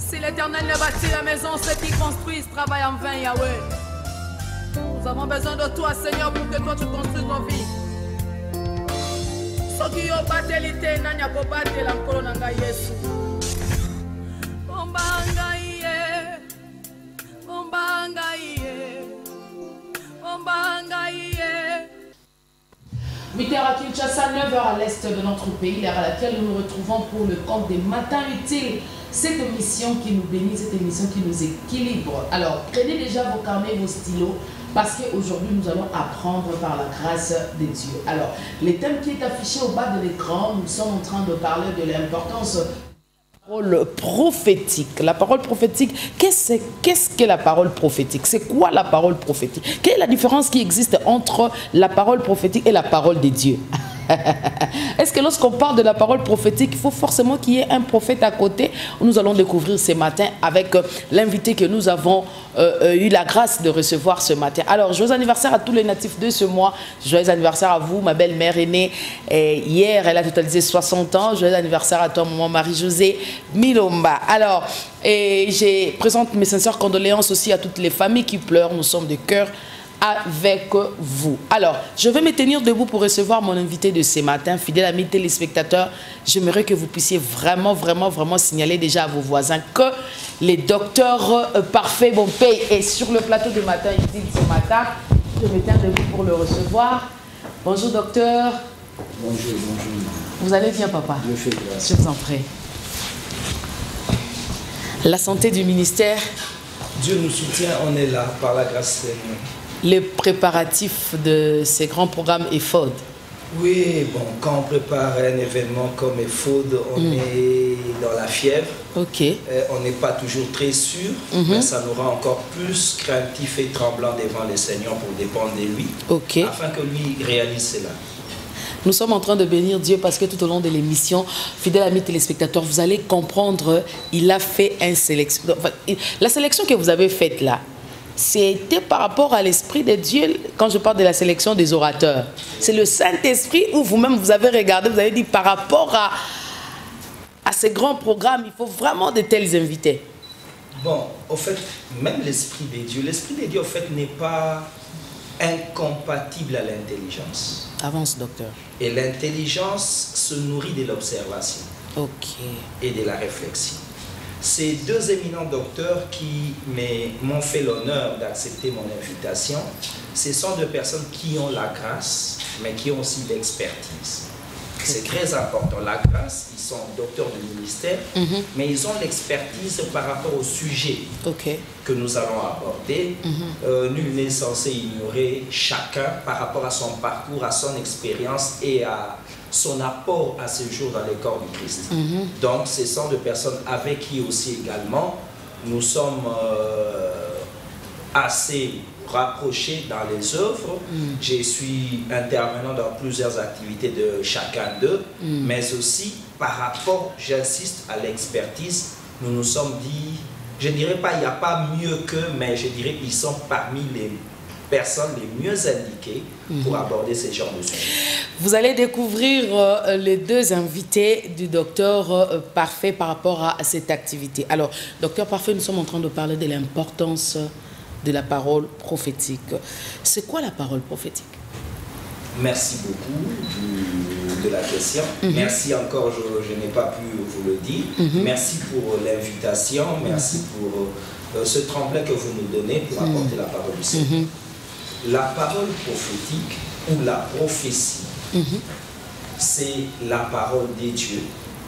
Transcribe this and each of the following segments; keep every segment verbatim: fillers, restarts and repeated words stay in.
Si l'Éternel ne bâtit la maison, ceux qui construisent travaillent en vain, Yahweh. Nous avons besoin de toi, Seigneur, pour que toi tu construises nos vies. Soki yo batelite nanya ko batela nkolo nanga Yesu. Ombanga iye. Ombanga iye. Ombanga iye. huit heures à Kinshasa, neuf heures à l'est de notre pays, l'heure à laquelle nous nous retrouvons pour le compte des matins utiles. Cette émission qui nous bénit, cette émission qui nous équilibre. Alors, prenez déjà vos carnets, vos stylos, parce qu'aujourd'hui, nous allons apprendre par la grâce de Dieu. Alors, le thème qui est affiché au bas de l'écran, nous sommes en train de parler de l'importance de la parole prophétique. La parole prophétique, qu'est-ce qu'est-ce que la parole prophétique? C'est quoi la parole prophétique? Quelle est la différence qui existe entre la parole prophétique et la parole de Dieu? Est-ce que lorsqu'on parle de la parole prophétique, il faut forcément qu'il y ait un prophète à côté? Nous allons découvrir ce matin avec euh, l'invité que nous avons euh, euh, eu la grâce de recevoir ce matin. Alors, joyeux anniversaire à tous les natifs de ce mois. Joyeux anniversaire à vous, ma belle-mère aînée. Et hier, elle a totalisé soixante ans. Joyeux anniversaire à toi, maman Marie-Josée Milomba. Alors, et je présente mes sincères condoléances aussi à toutes les familles qui pleurent. Nous sommes de cœur avec vous. Alors, je vais me tenir debout pour recevoir mon invité de ce matin. Fidèle amis téléspectateurs, j'aimerais que vous puissiez vraiment, vraiment, vraiment signaler déjà à vos voisins que le docteur euh, Parfait Bompey est sur le plateau de matin ici ce matin. Je me tiens debout pour le recevoir. Bonjour docteur. Bonjour, bonjour. Vous allez bien, papa? Je fais grâce. Je vous en prie. La santé du ministère. Dieu nous soutient, on est là par la grâce de Dieu. Les préparatifs de ces grands programmes E F O D. Oui, bon, quand on prépare un événement comme E F O D, on mm. est dans la fièvre. Ok. Euh, on n'est pas toujours très sûr, mm-hmm. mais ça nous rend encore plus craintifs et tremblants devant le Seigneur pour dépendre de lui, ok, afin que lui réalise cela. Nous sommes en train de bénir Dieu parce que tout au long de l'émission, fidèles amis téléspectateurs, vous allez comprendre, il a fait une sélection. Enfin, la sélection que vous avez faite là, c'était par rapport à l'Esprit de Dieu. Quand je parle de la sélection des orateurs, c'est le Saint-Esprit où vous-même vous avez regardé, vous avez dit par rapport à, à ces grands programmes, il faut vraiment de tels invités. Bon, au fait, même l'Esprit de Dieu, l'Esprit de Dieu, au fait, n'est pas incompatible à l'intelligence. Avance, docteur. Et l'intelligence se nourrit de l'observation. Ok. Et de la réflexion. Ces deux éminents docteurs qui m'ont fait l'honneur d'accepter mon invitation, ce sont deux personnes qui ont la grâce, mais qui ont aussi l'expertise. C'est très important. La grâce, ils sont docteurs du ministère, mm-hmm. mais ils ont l'expertise par rapport au sujet okay. que nous allons aborder. Mm-hmm. euh, nul n'est censé ignorer chacun par rapport à son parcours, à son expérience et à son apport à ce jour dans le corps du Christ. Mm-hmm. Donc, ce sont des personnes avec qui aussi également nous sommes euh, assez rapprochés dans les œuvres. Mm. Je suis intervenant dans plusieurs activités de chacun d'eux, mm. mais aussi par rapport, j'insiste, à l'expertise, nous nous sommes dit, je ne dirais pas il n'y a pas mieux qu'eux, mais je dirais qu'ils sont parmi les personnes les mieux indiquées mm. pour aborder ce genre de sujets. Vous allez découvrir euh, les deux invités du docteur euh, Parfait par rapport à, à cette activité. Alors, docteur Parfait, nous sommes en train de parler de l'importance de la parole prophétique. C'est quoi la parole prophétique? Merci beaucoup de la question. Mm-hmm. Merci encore, je, je n'ai pas pu vous le dire. Mm-hmm. Merci pour l'invitation, merci mm-hmm. pour euh, ce tremplin que vous nous donnez pour mm-hmm. apporter la parole du Seigneur. Mm-hmm. La parole prophétique ou la prophétie, mm-hmm. c'est la parole de Dieu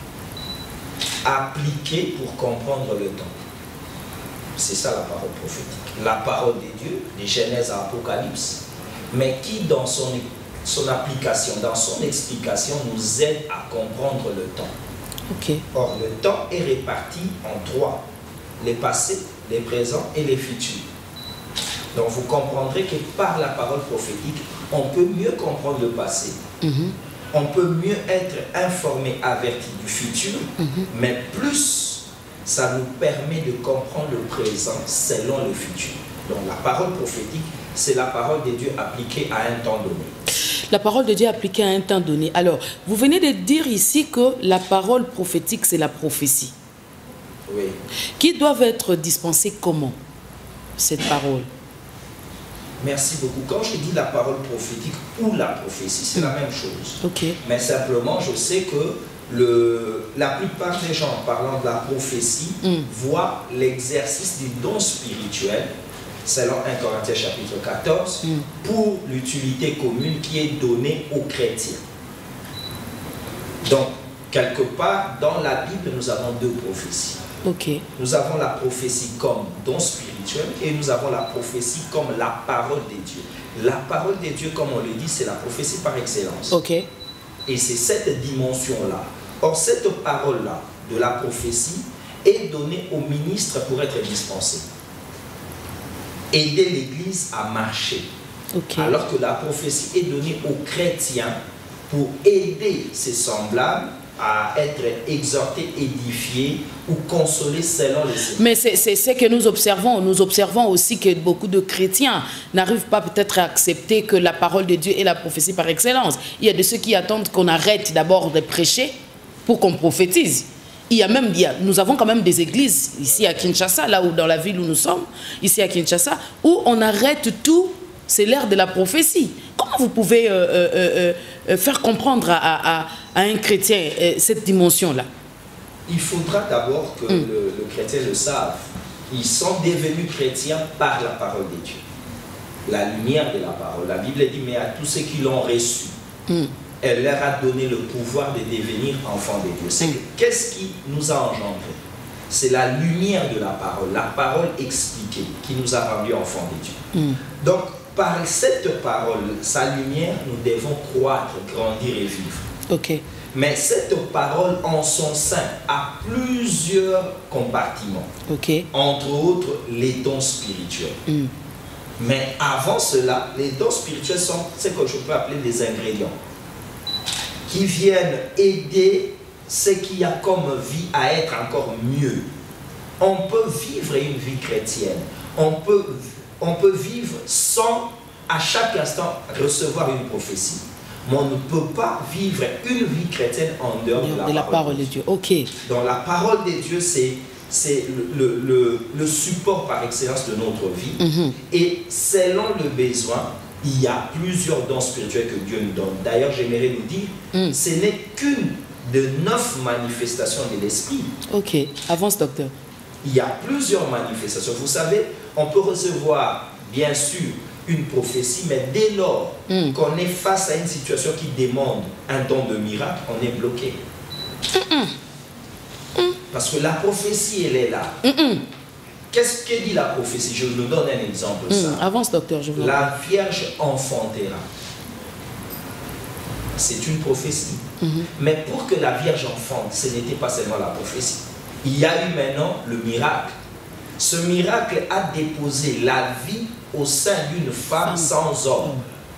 appliquée pour comprendre le temps. C'est ça la parole prophétique. La parole de Dieu, de Genèse à Apocalypse, mais qui dans son, son application, dans son explication, nous aide à comprendre le temps. Okay. Or, le temps est réparti en trois. Les passés, les présents et les futurs. Donc, vous comprendrez que par la parole prophétique, on peut mieux comprendre le passé. Mm-hmm. On peut mieux être informé, averti du futur, mm-hmm. mais plus ça nous permet de comprendre le présent selon le futur. Donc la parole prophétique, c'est la parole de Dieu appliquée à un temps donné. La parole de Dieu appliquée à un temps donné. Alors, vous venez de dire ici que la parole prophétique, c'est la prophétie. Oui. Qui doivent être dispensées comment, cette parole? Merci beaucoup. Quand je dis la parole prophétique ou la prophétie, c'est la même chose. Okay. Mais simplement, je sais que le, la plupart des gens parlant de la prophétie mm. voient l'exercice du don spirituel, selon un Corinthiens chapitre quatorze, mm. pour l'utilité commune qui est donnée aux chrétiens. Donc, quelque part, dans la Bible, nous avons deux prophéties. Okay. Nous avons la prophétie comme don spirituel et nous avons la prophétie comme la parole de Dieu. La parole de Dieu, comme on le dit, c'est la prophétie par excellence. Okay. Et c'est cette dimension-là. Or, cette parole-là de la prophétie est donnée aux ministres pour être dispensés. Aider l'Église à marcher. Okay. Alors que la prophétie est donnée aux chrétiens pour aider ses semblables à être exhortés, édifiés ou consolés selon les Écritures. Mais c'est ce que nous observons. Nous observons aussi que beaucoup de chrétiens n'arrivent pas peut-être à accepter que la parole de Dieu est la prophétie par excellence. Il y a de ceux qui attendent qu'on arrête d'abord de prêcher pour qu'on prophétise. Il y a même, il y a, nous avons quand même des églises ici à Kinshasa, là où dans la ville où nous sommes, ici à Kinshasa, où on arrête tout, c'est l'ère de la prophétie. Comment vous pouvez euh, euh, euh, faire comprendre à, à, à un chrétien euh, cette dimension-là? Il faudra d'abord que mm. le, le chrétien le sache. Ils sont devenus chrétiens par la parole de Dieu. La lumière de la parole. La Bible dit, mais à tous ceux qui l'ont reçu, mm. elle leur a donné le pouvoir de devenir enfants de Dieu. Mm. Qu'est-ce qui nous a engendrés? C'est la lumière de la parole, la parole expliquée, qui nous a rendus enfants de Dieu. Mm. Donc, par cette parole, sa lumière, nous devons croître, grandir et vivre. Okay. Mais cette parole en son sein a plusieurs compartiments. Okay. Entre autres, les dons spirituels. Mm. Mais avant cela, les dons spirituels sont ce que je peux appeler des ingrédients qui viennent aider ce qu'il y a comme vie à être encore mieux. On peut vivre une vie chrétienne. On peut On peut vivre sans, à chaque instant, recevoir une prophétie. Mais on ne peut pas vivre une vie chrétienne en dehors de la, de la parole, parole de Dieu. Ok. Donc la parole de Dieu, c'est le, le, le support par excellence de notre vie. Mm-hmm. Et selon le besoin, il y a plusieurs dons spirituels que Dieu nous donne. D'ailleurs, j'aimerais nous dire, mm. ce n'est qu'une de neuf manifestations de l'Esprit. Ok. Avance, docteur. Il y a plusieurs manifestations. Vous savez, on peut recevoir, bien sûr, une prophétie, mais dès lors mm. qu'on est face à une situation qui demande un don de miracle, on est bloqué. Mm -mm. Mm. Parce que la prophétie, elle est là. Mm Qu'est-ce que dit la prophétie? Je vous donne un exemple. Mm. Ça. Avance, docteur. Je vous la Vierge enfantera. C'est une prophétie. Mm -hmm. Mais pour que la Vierge enfante, ce n'était pas seulement la prophétie. Il y a eu maintenant le miracle. Ce miracle a déposé la vie au sein d'une femme sans homme.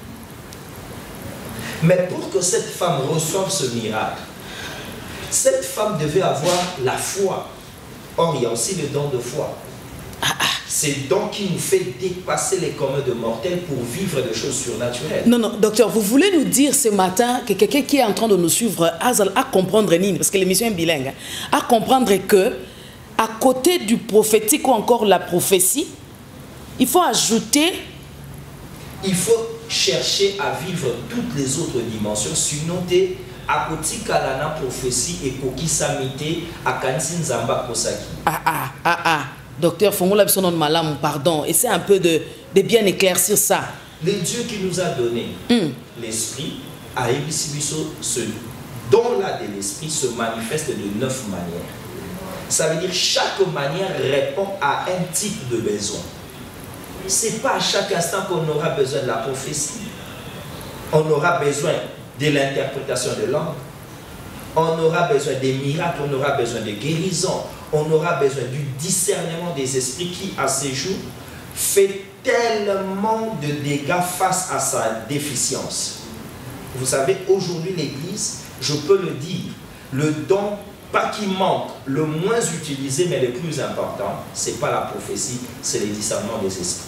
Mais pour que cette femme reçoive ce miracle, cette femme devait avoir la foi. Or, il y a aussi le don de foi. C'est le don qui nous fait dépasser les communs de mortels pour vivre des choses surnaturelles. Non, non, docteur, vous voulez nous dire ce matin que quelqu'un qui est en train de nous suivre a à comprendre, parce que l'émission est bilingue, à comprendre que à côté du prophétique ou encore la prophétie, il faut ajouter... Il faut chercher à vivre toutes les autres dimensions, sinon tu à côté kalana prophétie et koki samité à kansin zamba kosaki. Ah ah ah ah. Docteur Fongola Bissonon Malam, pardon, essaie un peu de, de bien éclaircir ça. Le Dieu qui nous a donné mm. l'esprit, a ce don-là de l'esprit se manifeste de neuf manières. Ça veut dire chaque manière répond à un type de besoin. Ce n'est pas à chaque instant qu'on aura besoin de la prophétie. On aura besoin de l'interprétation de langue. On aura besoin des miracles, on aura besoin de guérison. On aura besoin du discernement des esprits qui, à ces jours, fait tellement de dégâts face à sa déficience. Vous savez, aujourd'hui, l'Église, je peux le dire, le don, pas qui manque, le moins utilisé, mais le plus important, ce n'est pas la prophétie, c'est le discernement des esprits.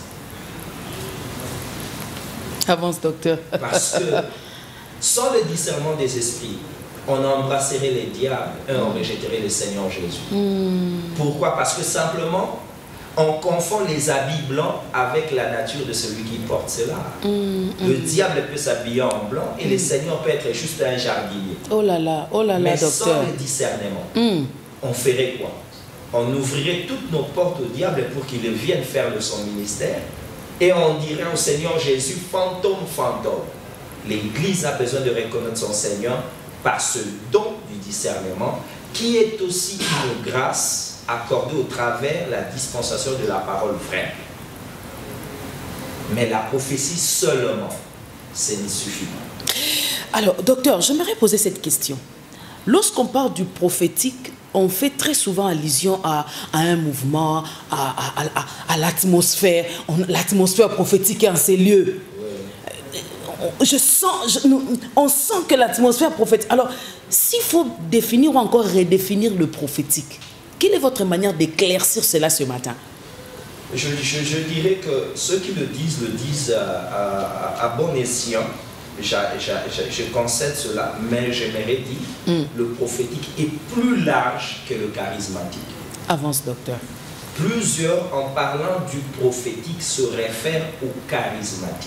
Avance, docteur. Parce que sans le discernement des esprits, on embrasserait les diables et on rejetterait le Seigneur Jésus. Mm. Pourquoi? Parce que simplement, on confond les habits blancs avec la nature de celui qui porte cela. Mm, le mm. diable peut s'habiller en blanc et Mm. le Seigneur peut être juste un jardinier. Oh là là, oh là là, Mais docteur. sans le discernement, Mm. on ferait quoi? On ouvrirait toutes nos portes au diable pour qu'il vienne faire de son ministère et on dirait au Seigneur Jésus, fantôme, fantôme. L'Église a besoin de reconnaître son Seigneur par ce don du discernement qui est aussi une grâce accordée au travers la dispensation de la parole vraie. Mais la prophétie seulement, ce ne suffit pas. Alors, docteur, j'aimerais poser cette question. Lorsqu'on parle du prophétique, on fait très souvent allusion à, à un mouvement, à, à, à, à l'atmosphère. L'atmosphère prophétique est en ces lieux. Je sens, je, nous, on sent que l'atmosphère prophétique... Alors, s'il faut définir ou encore redéfinir le prophétique, quelle est votre manière d'éclaircir cela ce matin? Je, je, je dirais que ceux qui le disent, le disent à, à, à bon escient. Je, je, je concède cela, mais j'aimerais dire mm. le prophétique est plus large que le charismatique. Avance, docteur. Plusieurs, en parlant du prophétique, se réfèrent au charismatique.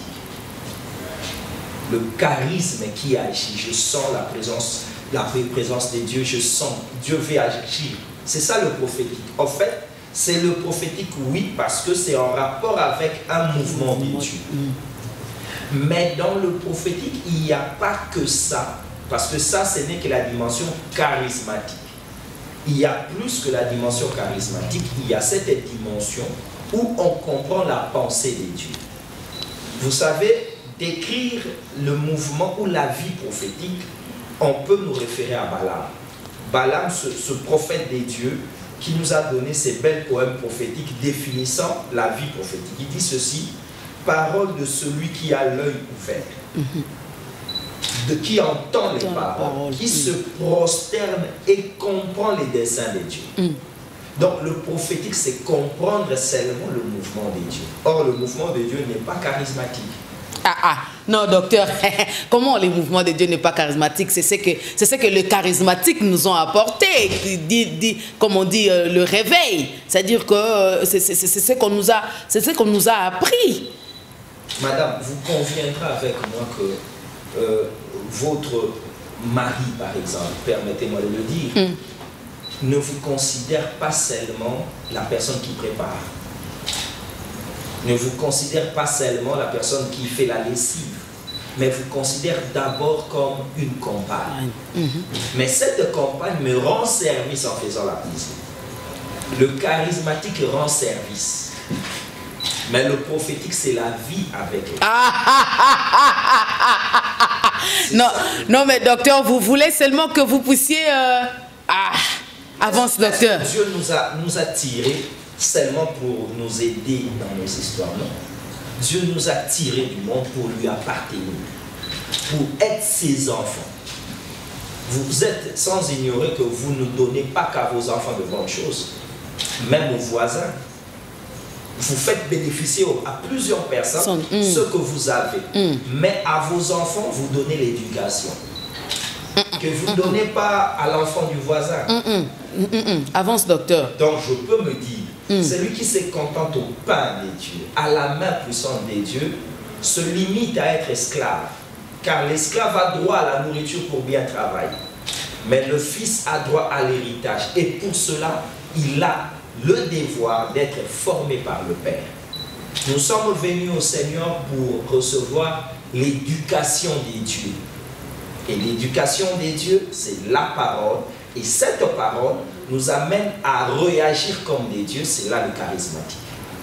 Le charisme qui agit, je sens la présence, la présence de Dieu, je sens Dieu veut agir. C'est ça le prophétique. En fait, c'est le prophétique, oui, parce que c'est en rapport avec un mouvement de Dieu. Mm. Mais dans le prophétique, il n'y a pas que ça, parce que ça, ce n'est que la dimension charismatique. Il y a plus que la dimension charismatique, il y a cette dimension où on comprend la pensée de Dieu. Vous savez, décrire le mouvement ou la vie prophétique, on peut nous référer à Balaam. Balaam, ce, ce prophète des dieux, qui nous a donné ces belles poèmes prophétiques définissant la vie prophétique. Il dit ceci: parole de celui qui a l'œil ouvert, mm-hmm. de qui entend les paroles, parole, qui mm. se prosterne et comprend les desseins de Dieu. Mm. Donc le prophétique, c'est comprendre seulement le mouvement de Dieu. Or, le mouvement de Dieu n'est pas charismatique. Ah ah, non docteur, comment le mouvement de Dieu n'est pas charismatique? C'est ce que, c'est ce que les charismatiques nous ont apporté, dit, dit, comme on dit, euh, le réveil. C'est-à-dire que euh, c'est ce qu'on nous a, c'est ce qu'on nous a appris. Madame, vous conviendrez avec moi que euh, votre mari, par exemple, permettez-moi de le dire, mm. ne vous considère pas seulement la personne qui prépare. Ne vous considère pas seulement la personne qui fait la lessive, mais vous considère d'abord comme une compagne. Mm-hmm. Mais cette compagne me rend service en faisant la cuisine. Le charismatique rend service. Mais le prophétique, c'est la vie avec elle. Ah, ah, ah, ah, ah. Non, non, mais docteur, vous voulez seulement que vous puissiez... Euh... Ah, avance, docteur. Dieu nous a, nous a tirés seulement pour nous aider dans nos histoires, non. Dieu nous a tirés du monde pour lui appartenir, pour être ses enfants. Vous êtes sans ignorer que vous ne donnez pas qu'à vos enfants de bonnes choses, même aux voisins. Vous faites bénéficier à plusieurs personnes mm. ce que vous avez. Mm. Mais à vos enfants, vous donnez l'éducation. Mm. Que vous ne donnez pas à l'enfant du voisin. Mm. Mm. Mm. Avance, docteur. Donc, je peux me dire, mm. celui qui se contente au pain des dieux, à la main puissante des dieux, se limite à être esclave. Car l'esclave a droit à la nourriture pour bien travailler. Mais le fils a droit à l'héritage. Et pour cela, il a le devoir d'être formé par le Père. Nous sommes venus au Seigneur pour recevoir l'éducation des dieux. Et l'éducation des dieux, c'est la parole. Et cette parole nous amène à réagir comme des dieux. C'est là le charismatique.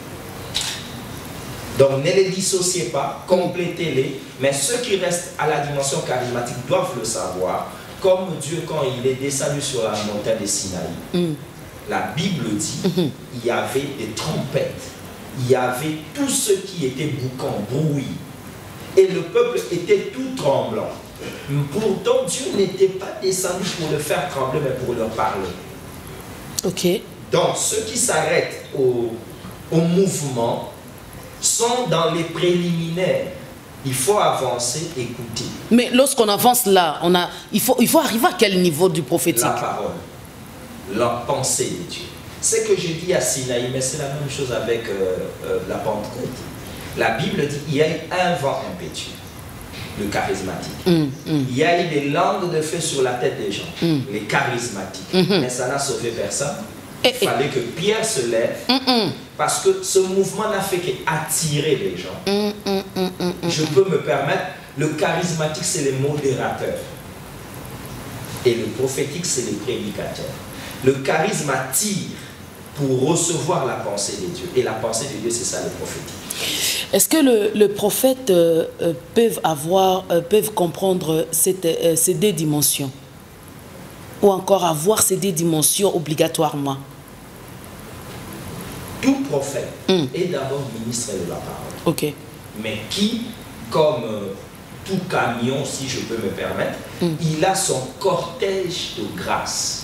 Donc ne les dissociez pas, complétez-les. Mais ceux qui restent à la dimension charismatique doivent le savoir. Comme Dieu, quand il est descendu sur la montagne de Sinaï, mm. la Bible dit, mm-hmm. il y avait des trompettes, il y avait tout ce qui était boucan, bruit. Et le peuple était tout tremblant. Pourtant, Dieu n'était pas descendu pour le faire trembler, mais pour leur parler. Ok. Donc, ceux qui s'arrêtent au, au mouvement sont dans les préliminaires Il faut avancer, écouter. Mais lorsqu'on avance là, on a, il, faut, il faut arriver à quel niveau du prophétique? La parole, la pensée de Dieu. C'est que j'ai dit à Sinaï, mais c'est la même chose avec euh, euh, la Pentecôte. La Bible dit qu'il y a eu un vent impétueux, le charismatique. Mm, mm. Il y a eu des langues de feu sur la tête des gens, mm. les charismatiques. Mm-hmm. Mais ça n'a sauvé personne. Il eh, fallait eh. que Pierre se lève, mm-mm. parce que ce mouvement n'a fait qu'attirer les gens. Mm, mm, mm, mm, Je peux me permettre, le charismatique, c'est les modérateurs. Et le prophétique, c'est les prédicateurs. Le charisme attire pour recevoir la pensée de Dieu. Et la pensée de Dieu, c'est ça, le prophétique. Est-ce que le, le prophète euh, euh, peuvent avoir, euh, peuvent comprendre cette, euh, ces deux dimensions? Ou encore avoir ces deux dimensions obligatoirement? Tout prophète mm. est d'abord ministre de la parole. Ok. Mais qui, comme euh, tout camion, si je peux me permettre, mm. il a son cortège de grâce.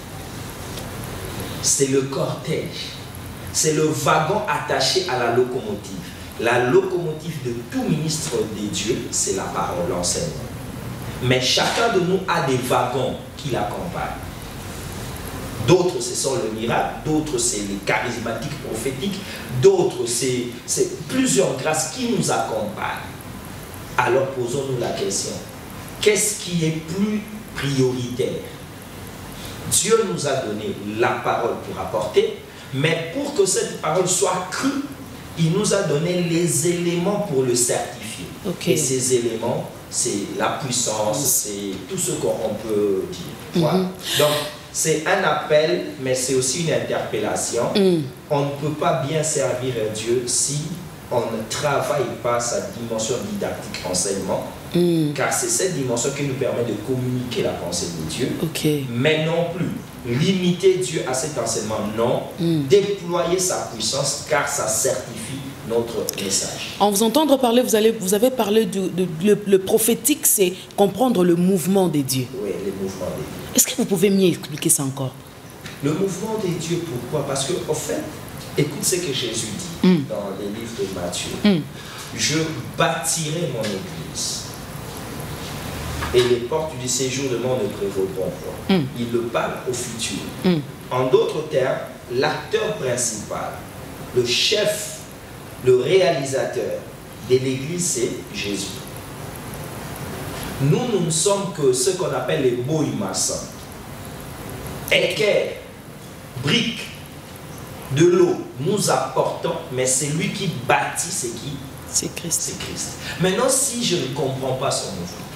C'est le cortège. C'est le wagon attaché à la locomotive. La locomotive de tout ministre de Dieu, c'est la parole, l'enseignement. Mais chacun de nous a des wagons qui l'accompagnent. D'autres, ce sont le miracle, d'autres, c'est les charismatiques prophétiques, d'autres, c'est plusieurs grâces qui nous accompagnent. Alors posons-nous la question, qu'est-ce qui est plus prioritaire? Dieu nous a donné la parole pour apporter, mais pour que cette parole soit crue, il nous a donné les éléments pour le certifier. Okay. Et ces éléments, c'est la puissance, c'est tout ce qu'on peut dire. Voilà. Mm-hmm. Donc, c'est un appel, mais c'est aussi une interpellation. Mm. On ne peut pas bien servir Dieu si on ne travaille pas sa dimension didactique, enseignement, mm. car c'est cette dimension qui nous permet de communiquer la pensée de Dieu. Okay. Mais non plus limiter Dieu à cet enseignement, non. Mm. Déployer sa puissance, car ça certifie notre message. En vous entendre parler, vous, allez, vous avez parlé du de, le, le prophétique, c'est comprendre le mouvement des dieux. Oui, le mouvement des dieux. Est-ce que vous pouvez mieux expliquer ça encore? Le mouvement des dieux, pourquoi? Parce qu'au fait, écoute ce que Jésus dit mm. dans les livres de Matthieu. Mm. Je bâtirai mon église et les portes du séjour de mon ne prévaudront point. Mm. Il le parle au futur. Mm. En d'autres termes, l'acteur principal, le chef, le réalisateur de l'église, c'est Jésus. Nous, nous ne sommes que ce qu'on appelle les boïmassins. Équerre, briques, de l'eau, nous apportons, mais c'est lui qui bâtit, c'est qui? C'est Christ. C'est Christ. Maintenant, si je ne comprends pas son mouvement,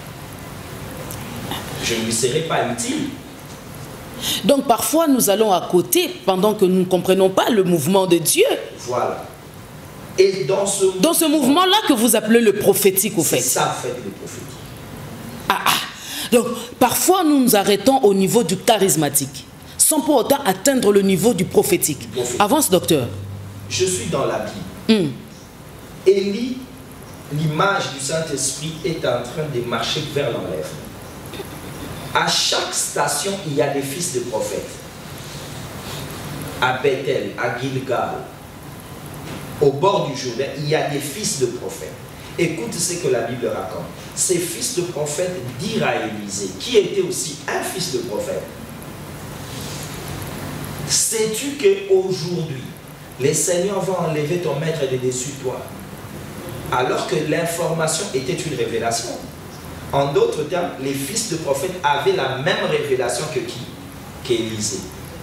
je ne lui serai pas utile. Donc parfois, nous allons à côté pendant que nous ne comprenons pas le mouvement de Dieu. Voilà. Et dans ce, dans ce mouvement-là que vous appelez le prophétique, au fait. C'est ça, fait, le prophétique. Ah, ah. Donc, parfois, nous nous arrêtons au niveau du charismatique, sans pour autant atteindre le niveau du prophétique. prophétique. Avance, docteur. Je suis dans la Bible. Mm. Élie, l'image du Saint-Esprit, est en train de marcher vers l'enlèvement. À chaque station, il y a des fils de prophètes. À Bethel, à Gilgal, au bord du Jourdain, il y a des fils de prophètes. Écoute ce que la Bible raconte. Ces fils de prophètes dirent à Élisée, qui était aussi un fils de prophète, sais-tu qu'aujourd'hui, les seigneurs vont enlever ton maître de dessus de toi, alors que l'information était une révélation. En d'autres termes, les fils de prophètes avaient la même révélation que qui? Qu'Élisée.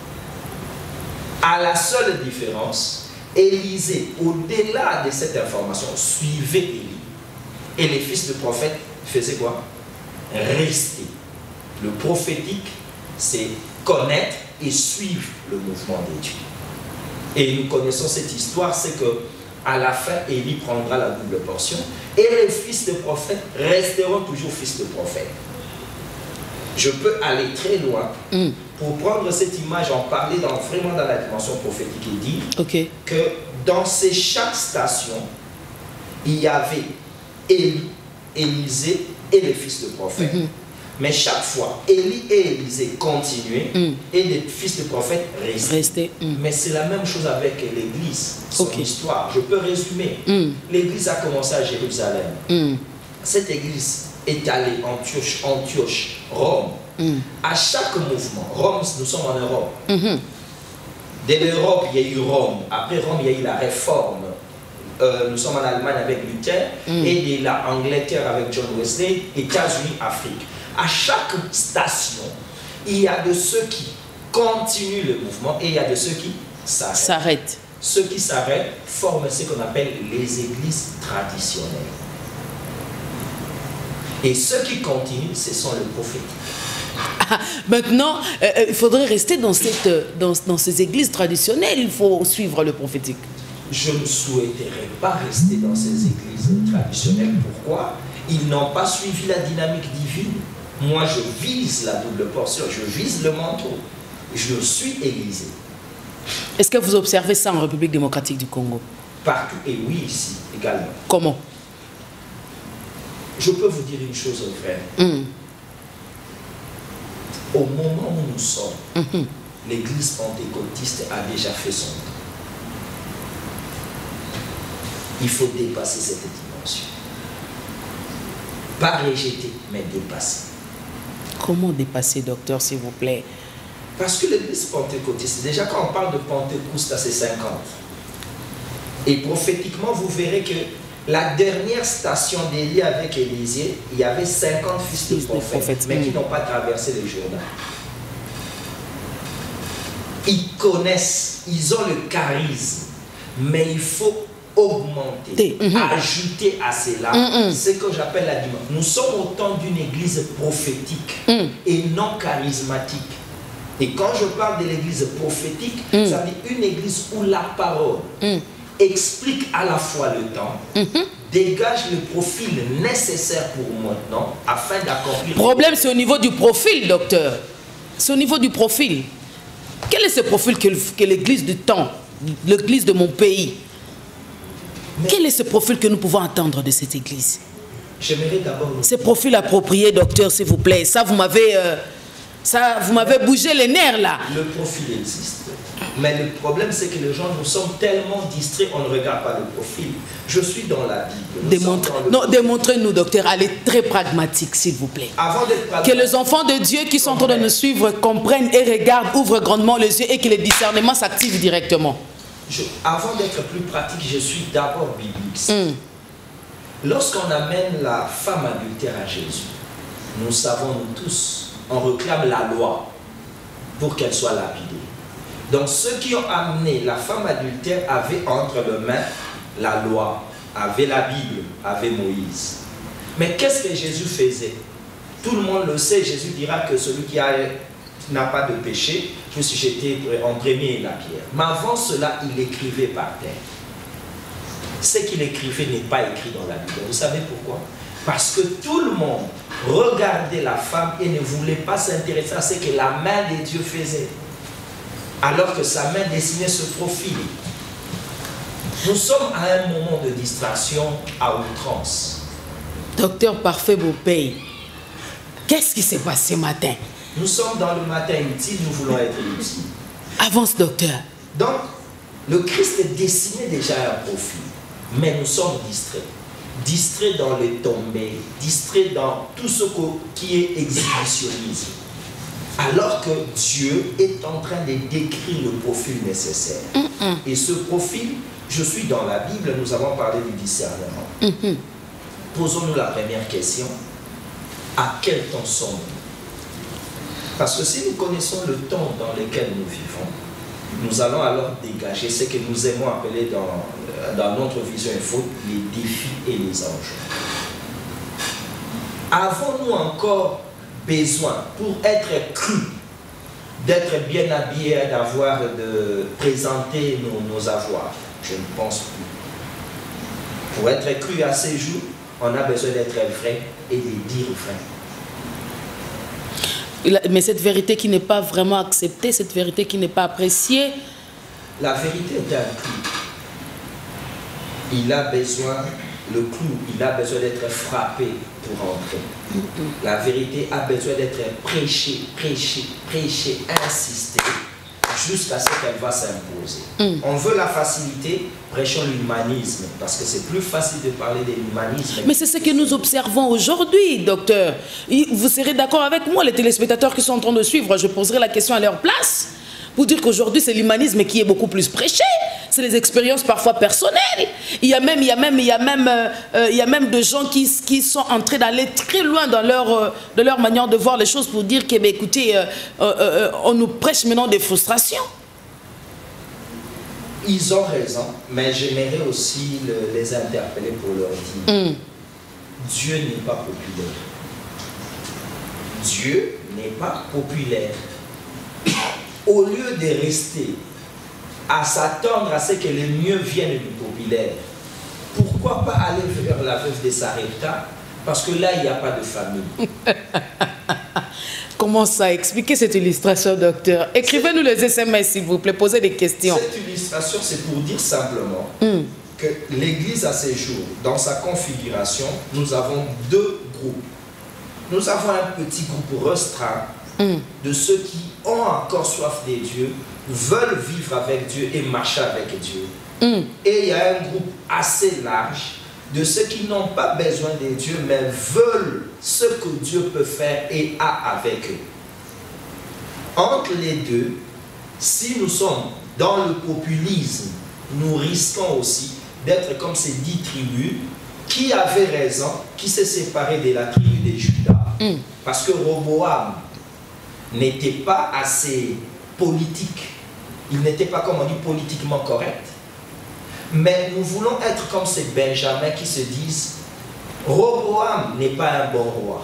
À la seule différence, Élisée, au-delà de cette information, suivait Élie. Et les fils de prophètes faisaient quoi? Rester. Le prophétique, c'est connaître et suivre le mouvement de Dieu. Et nous connaissons cette histoire, c'est que à la fin, Élie prendra la double portion et les fils de prophètes resteront toujours fils de prophètes. Je peux aller très loin mm. pour prendre cette image, en parler dans, vraiment dans la dimension prophétique et dire okay. que dans ces chaque station, il y avait Élie, Élisée et les fils de prophètes. Mm -hmm. Mais chaque fois, Élie et Élisée continuaient mm. et les fils de prophètes restaient. Resté, mm. Mais c'est la même chose avec l'Église, son okay. histoire. Je peux résumer. Mm. L'Église a commencé à Jérusalem. Mm. cette église est allée Antioche, Antioche, Rome, mm. à chaque mouvement, Rome, nous sommes en Europe. Mm-hmm. Dès l'Europe, il y a eu Rome. Après Rome, il y a eu la réforme. Euh, nous sommes en Allemagne avec Luther, mm. et de la Angleterre avec John Wesley, États-Unis, Afrique. À chaque station, il y a de ceux qui continuent le mouvement et il y a de ceux qui s'arrêtent. S'arrêtent. Ceux qui s'arrêtent forment ce qu'on appelle les églises traditionnelles. Et ceux qui continuent, ce sont les prophétiques. Ah, maintenant, euh, il faudrait rester dans, cette, dans, dans ces églises traditionnelles, il faut suivre le prophétique. Je ne souhaiterais pas rester dans ces églises traditionnelles. Pourquoi? Ils n'ont pas suivi la dynamique divine. Moi, je vise la double portion, je vise le manteau. Je suis Élysée. Est-ce que vous observez ça en République démocratique du Congo? Partout, et oui, ici également. Comment? Je peux vous dire une chose vraie. Mm. Au moment où nous sommes, mm-hmm. l'église pentecôtiste a déjà fait son temps. Il faut dépasser cette dimension. Pas rejeter, mais dépasser. Comment dépasser, docteur, s'il vous plaît? Parce que l'église pentecôtiste, déjà quand on parle de Pentecôte, c'est cinquante. Et prophétiquement, vous verrez que la dernière station d'Élie avec Élisée, il y avait cinquante fils de prophètes, prophètes, mais qui n'ont pas traversé le Jourdain. Ils connaissent, ils ont le charisme, mais il faut augmenter, mm -hmm. ajouter à cela mm -hmm. ce que j'appelle la dimension. Nous sommes au temps d'une église prophétique mm. et non charismatique. Et quand je parle de l'église prophétique, mm. ça veut dire une église où la parole mm. explique à la fois le temps, mm-hmm. dégage le profil nécessaire pour maintenant afin d'accomplir... Le problème, c'est au niveau du profil, docteur. C'est au niveau du profil. Quel est ce profil que, que l'église du temps, l'église de mon pays, mais quel est ce profil que nous pouvons attendre de cette église? J'aimerais d'abord... Ce profil approprié, docteur, s'il vous plaît. Ça, vous m'avez euh, ça, vous m'avez bougé les nerfs, là. Le profil existe. Mais le problème, c'est que les gens, nous sommes tellement distraits, on ne regarde pas le profil. Je suis dans la Bible. Démontre, non, démontrez-nous, docteur, allez très pragmatique, s'il vous plaît. Avant d'être pragmatique, que les enfants de Dieu qui sont en train de nous suivre comprennent et regardent, ouvrent grandement les yeux et que les discernements s'activent directement. Je, avant d'être plus pratique, je suis d'abord biblique. Mm. Lorsqu'on amène la femme adultère à Jésus, nous savons, nous tous, on réclame la loi pour qu'elle soit lapidée. Donc ceux qui ont amené la femme adultère avaient entre leurs mains la loi, avaient la Bible, avaient Moïse. Mais qu'est-ce que Jésus faisait? Tout le monde le sait, Jésus dira que celui qui a... n'a pas de péché, je me suis jeté en premier la pierre. Mais avant cela, il écrivait par terre. Ce qu'il écrivait n'est pas écrit dans la Bible. Vous savez pourquoi? Parce que tout le monde regardait la femme et ne voulait pas s'intéresser à ce que la main de Dieu faisait. Alors que sa main dessinait ce profil. Nous sommes à un moment de distraction à outrance. Docteur Parfait Beaupay, qu'est-ce qui s'est passé ce matin? Nous sommes dans le matin utile, nous voulons être utiles. Avance, docteur. Donc, le Christ dessinait déjà un profil, mais nous sommes distraits. Distraits dans les tombées, distraits dans tout ce qui est exhibitionnisme. Alors que Dieu est en train de décrire le profil nécessaire. Mm-mm. Et ce profil, je suis dans la Bible, nous avons parlé du discernement. Mm-hmm. Posons-nous la première question. À quel temps sommes-nous? Parce que si nous connaissons le temps dans lequel nous vivons, nous allons alors dégager ce que nous aimons appeler dans, dans notre vision info les défis et les enjeux. Avons-nous encore besoin, pour être cru, d'être bien habillé et d'avoir de présenter nos, nos avoirs? Je ne pense plus. Pour être cru à ces jours, on a besoin d'être vrai et de dire vrai. Mais cette vérité qui n'est pas vraiment acceptée, cette vérité qui n'est pas appréciée. La vérité est un clou. Il a besoin, le clou, il a besoin d'être frappé pour entrer. Mm-hmm. La vérité a besoin d'être prêchée, prêchée, prêchée, insistée, jusqu'à ce qu'elle va s'imposer. Mm. On veut la facilité, prêchons l'humanisme, parce que c'est plus facile de parler de l'humanisme. Mais c'est ce que nous observons aujourd'hui, docteur. Vous serez d'accord avec moi, les téléspectateurs qui sont en train de suivre, je poserai la question à leur place. Pour dire qu'aujourd'hui, c'est l'humanisme qui est beaucoup plus prêché. C'est les expériences parfois personnelles. Il y a même, il y a même, il y a même, euh, il y a même de gens qui, qui sont en train d'aller très loin dans leur, euh, de leur manière de voir les choses pour dire que, bah, écoutez, euh, euh, euh, on nous prêche maintenant des frustrations. Ils ont raison, mais j'aimerais aussi le, les interpeller pour leur dire Mm. Dieu n'est pas populaire. Dieu n'est pas populaire. Au lieu de rester à s'attendre à ce que le mieux vienne du populaire, pourquoi pas aller vers la veuve de Sarepta? Parce que là, il n'y a pas de famille. Comment ça? Expliquez cette illustration, docteur. Écrivez-nous les S M S, s'il vous plaît. Posez des questions. Cette illustration, c'est pour dire simplement Mm. que l'Église à ces jours, dans sa configuration, nous avons deux groupes. Nous avons un petit groupe restreint Mm. de ceux qui ont encore soif de Dieu, veulent vivre avec Dieu et marcher avec Dieu. Mm. Et il y a un groupe assez large de ceux qui n'ont pas besoin de Dieu, mais veulent ce que Dieu peut faire et a avec eux. Entre les deux, si nous sommes dans le populisme, nous risquons aussi d'être comme ces dix tribus qui avaient raison, qui s'est séparé de la tribu de Juda. Mm. Parce que Roboam n'était pas assez politique. Il n'était pas, comme on dit, politiquement correct. Mais nous voulons être comme ces Benjamins qui se disent Roboam n'est pas un bon roi.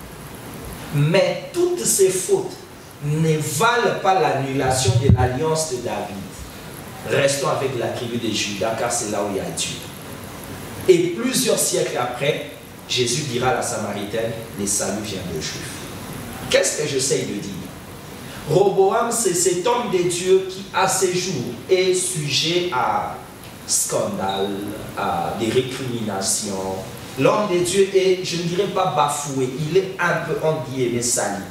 Mais toutes ces fautes ne valent pas l'annulation de l'alliance de David. Restons avec la tribu de Juda, car c'est là où il y a Dieu. Et plusieurs siècles après, Jésus dira à la Samaritaine, les saluts viennent de Juifs. Qu'est-ce que j'essaye de dire? Roboam, c'est cet homme de Dieu qui, à ses jours, est sujet à scandale, à des récriminations. L'homme de Dieu est, je ne dirais pas bafoué, il est un peu, on dit, mais sali.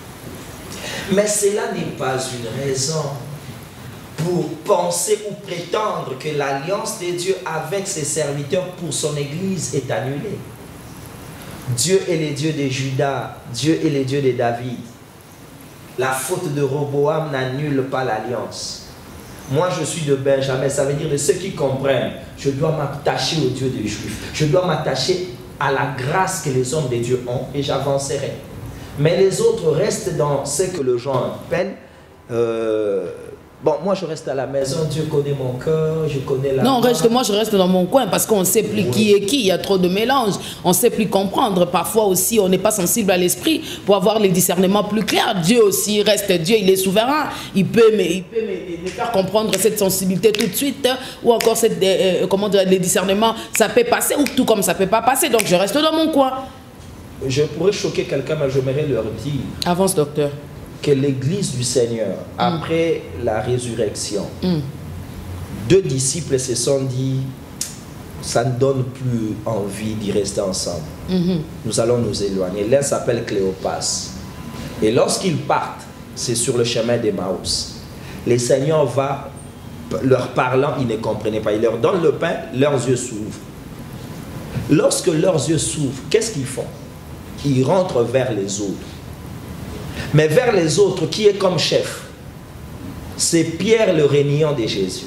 Mais cela n'est pas une raison pour penser ou prétendre que l'alliance de Dieu avec ses serviteurs pour son Église est annulée. Dieu est le Dieu de Juda, Dieu est le Dieu de David. La faute de Roboam n'annule pas l'alliance. Moi, je suis de Benjamin, ça veut dire de ceux qui comprennent. Je dois m'attacher au Dieu des Juifs. Je dois m'attacher à la grâce que les hommes de Dieu ont et j'avancerai. Mais les autres restent dans ce que le gens appellent... Euh, bon, moi, je reste à la maison. Dieu connaît mon cœur, je connais la... Non, reste, moi, je reste dans mon coin parce qu'on ne sait plus oui. qui est qui. Il y a trop de mélange. On ne sait plus comprendre. Parfois aussi, on n'est pas sensible à l'esprit pour avoir les discernements plus clairs. Dieu aussi reste Dieu. Il est souverain. Il peut me, il peut me, me faire comprendre cette sensibilité tout de suite. Ou encore, cette, euh, comment dire, les discernements, ça peut passer ou tout comme ça ne peut pas passer. Donc, je reste dans mon coin. Je pourrais choquer quelqu'un, mais j'aimerais leur dire... Avance, docteur. Que l'Église du Seigneur, mm. après la résurrection, mm. deux disciples se sont dit, ça ne donne plus envie d'y rester ensemble. Mm-hmm. Nous allons nous éloigner. L'un s'appelle Cléopas. Et lorsqu'ils partent, c'est sur le chemin d'Emmaüs. Le Seigneur va, leur parlant, ils ne comprenaient pas. Il leur donne le pain, leurs yeux s'ouvrent. Lorsque leurs yeux s'ouvrent, qu'est-ce qu'ils font? Ils rentrent vers les autres. Mais vers les autres, qui est comme chef? C'est Pierre le régnant de Jésus.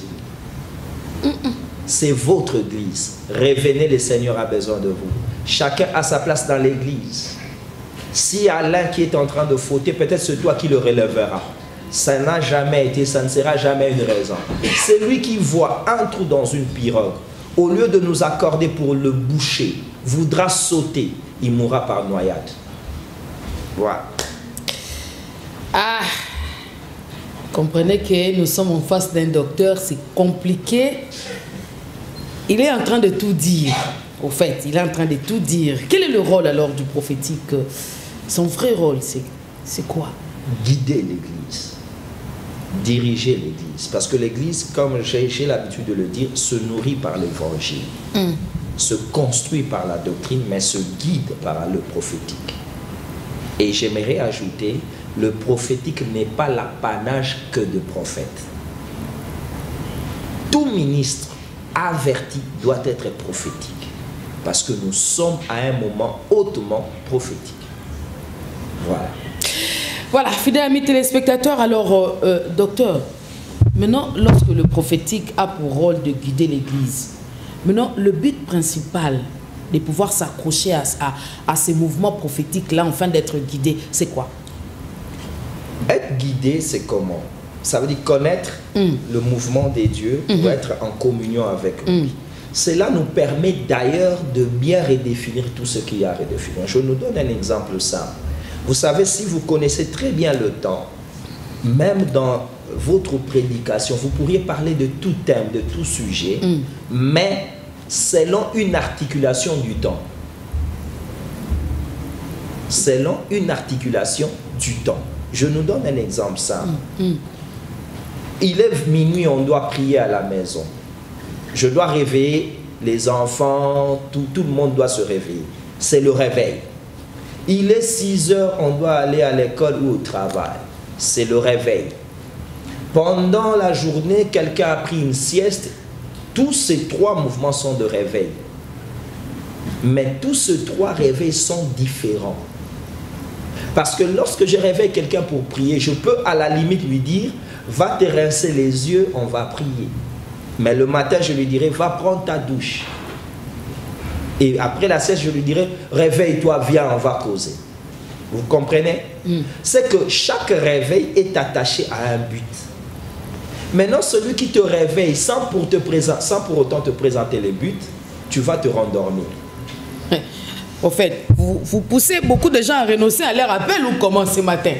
C'est votre église. Revenez, le Seigneur a besoin de vous. Chacun a sa place dans l'église. S'il y a l'un qui est en train de fauter, peut-être c'est toi qui le relèvera. Ça n'a jamais été, ça ne sera jamais une raison. C'est lui qui voit un trou dans une pirogue. Au lieu de nous accorder pour le boucher, voudra sauter, il mourra par noyade. Voilà. Ah, comprenez que nous sommes en face d'un docteur, c'est compliqué. Il est en train de tout dire, au fait, il est en train de tout dire. Quel est le rôle alors du prophétique? Son vrai rôle, c'est quoi? Guider l'Église, diriger l'Église. Parce que l'Église, comme j'ai l'habitude de le dire, se nourrit par l'Évangile, mm. se construit par la doctrine, mais se guide par le prophétique. Et j'aimerais ajouter le prophétique n'est pas l'apanage que de prophètes. Tout ministre averti doit être prophétique, parce que nous sommes à un moment hautement prophétique. Voilà. Voilà, fidèles amis téléspectateurs, alors, euh, euh, docteur, maintenant, lorsque le prophétique a pour rôle de guider l'Église, maintenant, le but principal de pouvoir s'accrocher à, à, à ces mouvements prophétiques-là, enfin d'être guidé, c'est quoi? Être guidé, c'est comment? Ça veut dire connaître mm. le mouvement des dieux pour mm-hmm. être en communion avec lui. Mm. Cela nous permet d'ailleurs de bien redéfinir tout ce qu'il y a à redéfinir. Je nous donne un exemple simple. Vous savez, si vous connaissez très bien le temps, même dans votre prédication, vous pourriez parler de tout thème, de tout sujet, mm. mais selon une articulation du temps. Selon une articulation du temps. Je nous donne un exemple simple. Mm. Mm. Il est minuit, on doit prier à la maison. Je dois réveiller les enfants, tout, tout le monde doit se réveiller. C'est le réveil. Il est six heures, on doit aller à l'école ou au travail. C'est le réveil. Pendant la journée, quelqu'un a pris une sieste. Tous ces trois mouvements sont de réveil. Mais tous ces trois réveils sont différents. Parce que lorsque je réveille quelqu'un pour prier, je peux à la limite lui dire, va te rincer les yeux, on va prier. Mais le matin, je lui dirai, va prendre ta douche. Et après la sieste, je lui dirai, réveille-toi, viens, on va causer. Vous comprenez? Mm. C'est que chaque réveil est attaché à un but. Maintenant, celui qui te réveille sans pour, te présenter, sans pour autant te présenter les buts, tu vas te rendormir. Au fait, vous, vous poussez beaucoup de gens à renoncer à leur appel ou comment ce matin?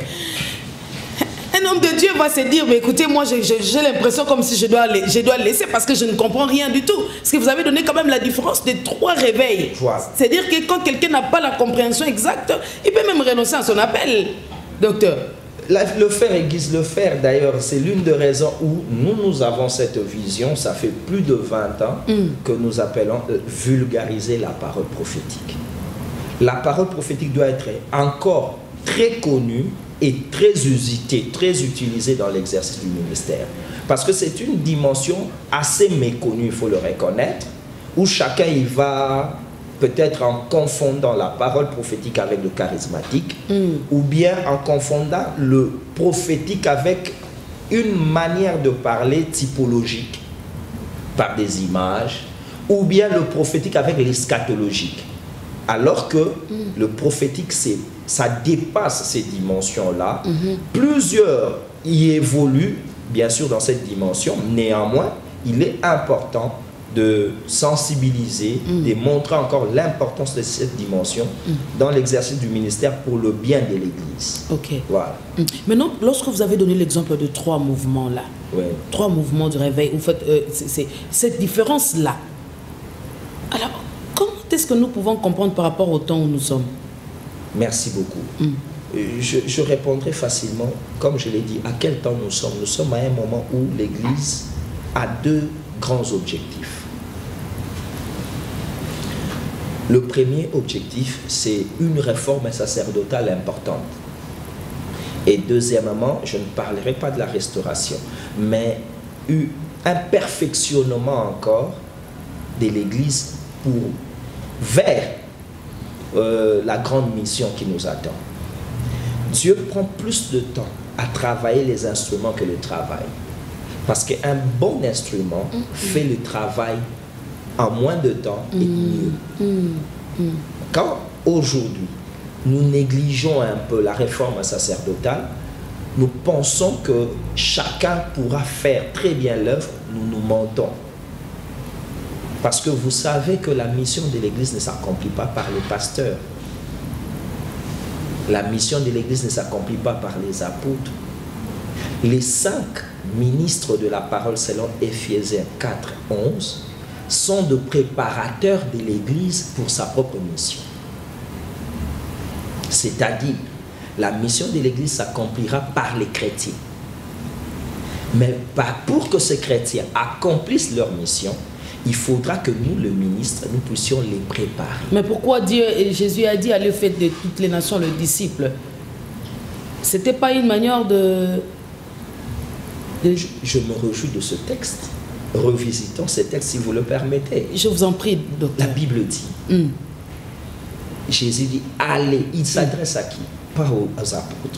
Un homme de Dieu va se dire, mais écoutez, moi j'ai l'impression comme si je dois, je dois laisser parce que je ne comprends rien du tout. Parce que vous avez donné quand même la différence de trois réveils. Voilà. C'est-à-dire que quand quelqu'un n'a pas la compréhension exacte, il peut même renoncer à son appel, docteur. La, le faire aiguise le faire, d'ailleurs, c'est l'une des raisons où nous, nous avons cette vision, ça fait plus de vingt ans, mm. que nous appelons euh, vulgariser la parole prophétique. La parole prophétique doit être encore très connue et très usitée, très utilisée dans l'exercice du ministère. Parce que c'est une dimension assez méconnue, il faut le reconnaître, où chacun y va peut-être en confondant la parole prophétique avec le charismatique, mm. ou bien en confondant le prophétique avec une manière de parler typologique, par des images, ou bien le prophétique avec l'eschatologique. Alors que mm. le prophétique, ça dépasse ces dimensions-là. Mm-hmm. Plusieurs y évoluent, bien sûr, dans cette dimension. Néanmoins, il est important de sensibiliser, mm. de montrer encore l'importance de cette dimension mm. dans l'exercice du ministère pour le bien de l'Église. Ok. Voilà. Mm. Maintenant, lorsque vous avez donné l'exemple de trois mouvements-là, ouais. trois mouvements de réveil, vous faites euh, c'est cette différence-là. Alors, comment est-ce que nous pouvons comprendre par rapport au temps où nous sommes? Merci beaucoup. Mm. Je, je répondrai facilement, comme je l'ai dit, à quel temps nous sommes. Nous sommes à un moment où l'Église a deux grands objectifs. Le premier objectif, c'est une réforme sacerdotale importante. Et deuxièmement, je ne parlerai pas de la restauration, mais un perfectionnement encore de l'Église pour vers euh, la grande mission qui nous attend. Dieu prend plus de temps à travailler les instruments que le travail. Parce qu'un bon instrument mm-hmm. fait le travail en moins de temps et mieux. Mmh, mmh. Quand aujourd'hui nous négligeons un peu la réforme sacerdotale, nous pensons que chacun pourra faire très bien l'œuvre, nous nous mentons. Parce que vous savez que la mission de l'Église ne s'accomplit pas par les pasteurs. La mission de l'Église ne s'accomplit pas par les apôtres. Les cinq ministres de la parole selon Éphésiens quatre, onze sont de préparateurs de l'Église pour sa propre mission. C'est-à-dire, la mission de l'Église s'accomplira par les chrétiens. Mais pour que ces chrétiens accomplissent leur mission, il faudra que nous, le ministre, nous puissions les préparer. Mais pourquoi Dieu, Jésus a dit, allez faire de toutes les nations le disciple? C'était pas une manière de... de... Je, je me réjouis de ce texte. Revisitons ce texte si vous le permettez. Je vous en prie, docteur. La Bible dit, mm. Jésus dit, allez. Il s'adresse à qui? Pas aux, aux apôtres.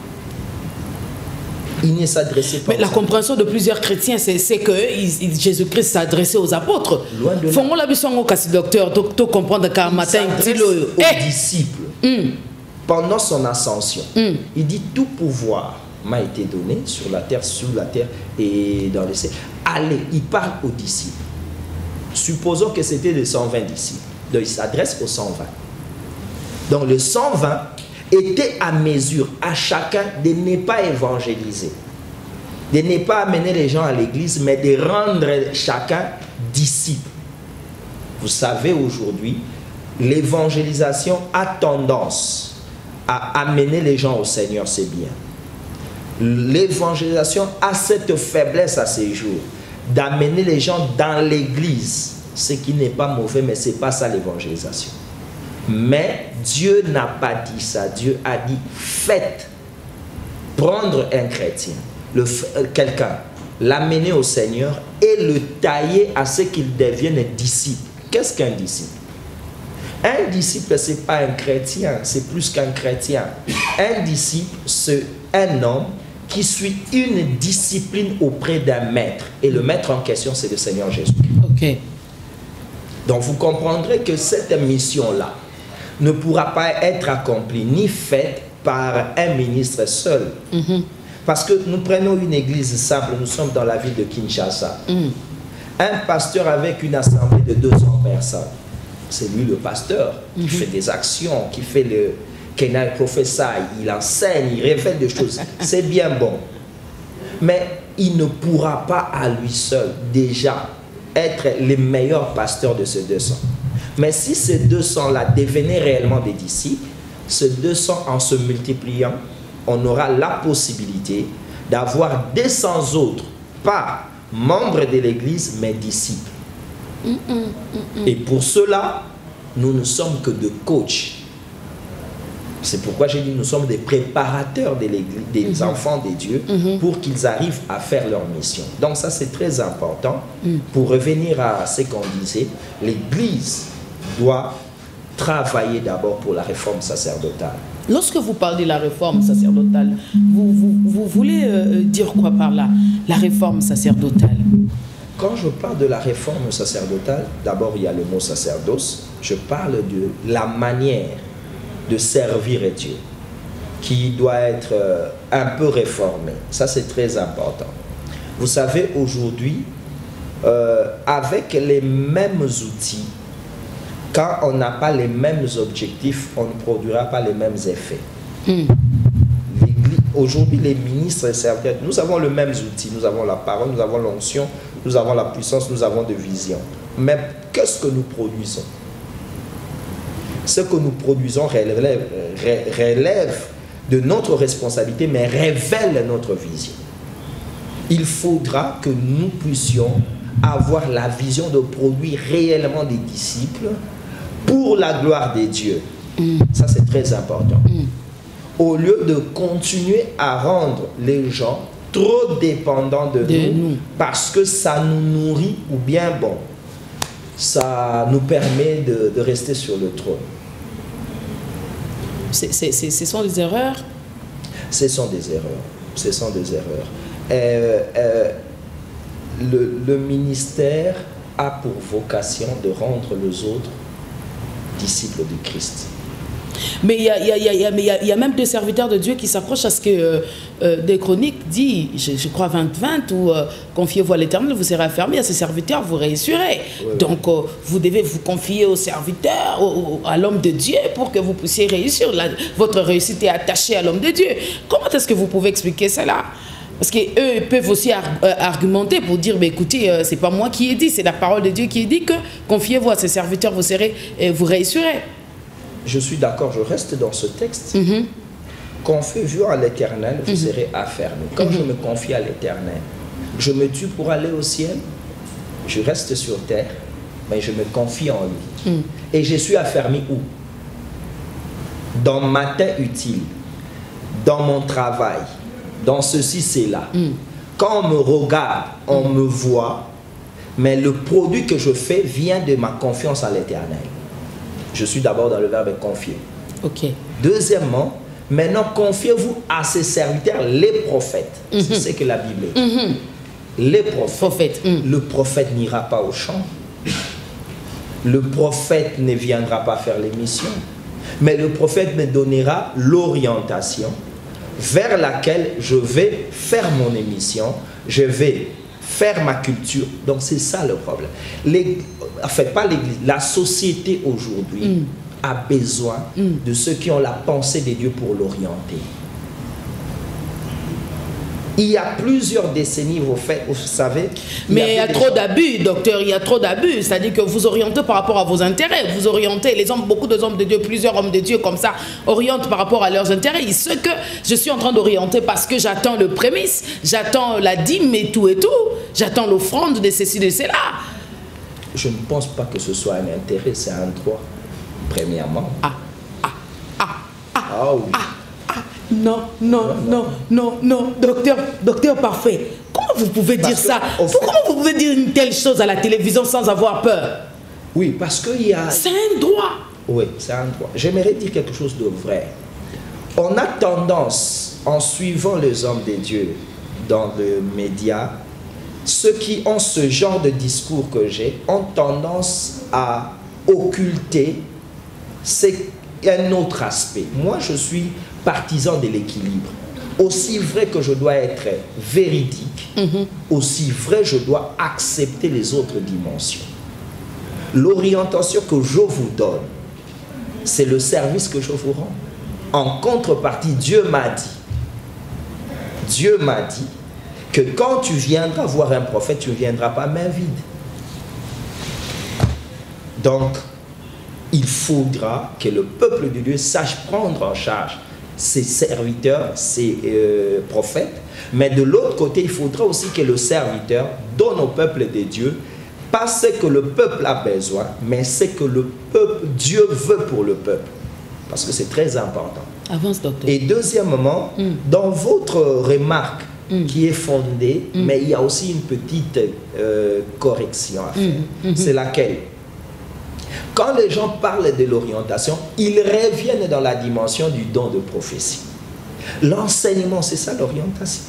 Il ne s'adressait pas. Mais la compréhension de plusieurs chrétiens, c'est que Jésus-Christ s'adressait aux apôtres. Loin de là. Faut la vision au cas docteur, docteur comprendre qu'un matin il dit aux hey! disciples mm. pendant son ascension. Mm. Il dit tout pouvoir m'a été donné sur la terre, sous la terre et dans les cieux. Allez, il parle aux disciples. Supposons que c'était les cent vingt disciples. Donc il s'adresse aux cent vingt. Donc le cent vingt était à mesure à chacun de ne pas évangéliser, de ne pas amener les gens à l'église, mais de rendre chacun disciple. Vous savez, aujourd'hui, l'évangélisation a tendance à amener les gens au Seigneur, c'est bien. L'évangélisation a cette faiblesse à ces jours, d'amener les gens dans l'église, ce qui n'est pas mauvais, mais ce n'est pas ça l'évangélisation. Mais Dieu n'a pas dit ça. Dieu a dit, faites. Prendre un chrétien, quelqu'un, l'amener au Seigneur et le tailler à ce qu'il devienne disciple. Qu'est-ce qu'un disciple? Un disciple, ce n'est pas un chrétien, c'est plus qu'un chrétien. Un disciple, c'est un homme qui suit une discipline auprès d'un maître. Et le maître en question, c'est le Seigneur Jésus. Ok. Donc vous comprendrez que cette mission-là ne pourra pas être accomplie ni faite par un ministre seul. Mm-hmm. Parce que nous prenons une église simple, nous sommes dans la ville de Kinshasa. Mm. Un pasteur avec une assemblée de deux cents personnes, c'est lui le pasteur, mm-hmm. qui fait des actions, qui fait le Kenal Prophesai, il enseigne, il révèle des choses. C'est bien bon. Mais il ne pourra pas à lui seul déjà être le meilleur pasteur de ces deux cents. Mais si ces deux cents-là devenaient réellement des disciples, ces deux cents en se multipliant, on aura la possibilité d'avoir deux cents autres, pas membres de l'Église, mais disciples. Mm, mm, mm, mm. Et pour cela, nous ne sommes que de coachs. C'est pourquoi j'ai dit nous sommes des préparateurs de l'église, des mm-hmm. enfants de Dieu, mm-hmm. pour qu'ils arrivent à faire leur mission. Donc ça, c'est très important. Mm. Pour revenir à ce qu'on disait, l'Église doit travailler d'abord pour la réforme sacerdotale. Lorsque vous parlez de la réforme sacerdotale, vous, vous, vous voulez euh, dire quoi par là? La réforme sacerdotale. Quand je parle de la réforme sacerdotale, d'abord il y a le mot sacerdoce. Je parle de la manière de servir Dieu, qui doit être euh, un peu réformé. Ça, c'est très important. Vous savez, aujourd'hui, euh, avec les mêmes outils, quand on n'a pas les mêmes objectifs, on ne produira pas les mêmes effets. Mm. Aujourd'hui, les ministres et serviteurs, nous avons les mêmes outils. Nous avons la parole, nous avons l'onction, nous avons la puissance, nous avons des visions. Mais qu'est-ce que nous produisons? Ce que nous produisons relève, relève de notre responsabilité, mais révèle notre vision. Il faudra que nous puissions avoir la vision de produire réellement des disciples pour la gloire de Dieu. Mm. Ça, c'est très important. Mm. Au lieu de continuer à rendre les gens trop dépendants de, de nous, nous, parce que ça nous nourrit, ou bien, bon, ça nous permet de, de rester sur le trône. C'est, c'est, c'est, ce sont des erreurs? Ce sont des erreurs. Ce sont des erreurs. Euh, euh, le, le ministère a pour vocation de rendre les autres disciples de Christ. Mais il y a, y, a, y, a, y, a, y a même des serviteurs de Dieu qui s'approchent à ce que euh, euh, des chroniques dit, je, je crois vingt vingt, où euh, confiez-vous à l'Éternel, vous serez affermis, à ses serviteurs, vous réussirez. Oui, Donc euh, vous devez vous confier aux serviteurs, au, à l'homme de Dieu, pour que vous puissiez réussir. La, votre réussite est attachée à l'homme de Dieu. Comment est-ce que vous pouvez expliquer cela? Parce qu'eux peuvent aussi ar euh, argumenter pour dire, bah, écoutez, euh, c'est pas moi qui ai dit, c'est la parole de Dieu qui dit que confiez-vous à ses serviteurs, vous, serez, euh, vous réussirez. Je suis d'accord, je reste dans ce texte. Mm-hmm. Confiez-vous à l'Éternel, vous mm-hmm. serez affermis. Quand mm-hmm. je me confie à l'Éternel, je me tue pour aller au ciel, je reste sur terre, mais je me confie en lui. Mm. Et je suis affermi où? Dans ma matin utile, dans mon travail, dans ceci, c'est là. Mm. Quand on me regarde, on mm. me voit, mais le produit que je fais vient de ma confiance à l'Éternel. Je suis d'abord dans le verbe confier. Ok. Deuxièmement, maintenant confiez-vous à ses serviteurs, les prophètes. Mm -hmm. C'est ce que la Bible dit. Mm -hmm. Les prophètes. Prophète. Mm. Le prophète n'ira pas au champ. Le prophète ne viendra pas faire l'émission. Mais le prophète me donnera l'orientation vers laquelle je vais faire mon émission, je vais faire ma culture. Donc c'est ça le problème. Les, enfin, pas l'Église, la société aujourd'hui mm. a besoin mm. de ceux qui ont la pensée de Dieu pour l'orienter. Il y a plusieurs décennies, vous, faites, vous savez... Mais il y a trop d'abus, docteur, il y a trop d'abus. C'est-à-dire que vous orientez par rapport à vos intérêts. Vous orientez, les hommes, beaucoup de hommes de Dieu, plusieurs hommes de Dieu comme ça, orientent par rapport à leurs intérêts. Et ce que je suis en train d'orienter parce que j'attends le prémisse, j'attends la dîme et tout et tout, j'attends l'offrande de ceci, de cela. Je ne pense pas que ce soit un intérêt, c'est un droit, premièrement. Ah, ah, ah, ah, ah oui. ah. Non, non, non, non, non, docteur, docteur parfait. Comment vous pouvez dire ça? Comment vous pouvez dire une telle chose à la télévision sans avoir peur? Oui, parce qu'il y a... C'est un droit. Oui, c'est un droit. J'aimerais dire quelque chose de vrai. On a tendance, en suivant les hommes de Dieu dans les médias, ceux qui ont ce genre de discours que j'ai, ont tendance à occulter un autre aspect. Moi, je suis partisan de l'équilibre. Aussi vrai que je dois être véridique, mm-hmm. aussi vrai je dois accepter les autres dimensions. L'orientation que je vous donne, c'est le service que je vous rends. En contrepartie, Dieu m'a dit, Dieu m'a dit que quand tu viendras voir un prophète, tu ne viendras pas main vide. Donc, il faudra que le peuple de Dieu sache prendre en charge ses serviteurs, ses euh, prophètes, mais de l'autre côté, il faudra aussi que le serviteur donne au peuple de Dieu pas ce que le peuple a besoin, mais ce que le peuple, Dieu veut pour le peuple, parce que c'est très important. Avance, docteur. Et deuxièmement, mm. dans votre remarque mm. qui est fondée, mm. mais il y a aussi une petite euh, correction à faire. Mm. Mm-hmm. C'est laquelle? Quand les gens parlent de l'orientation, ils reviennent dans la dimension du don de prophétie. L'enseignement, c'est ça l'orientation.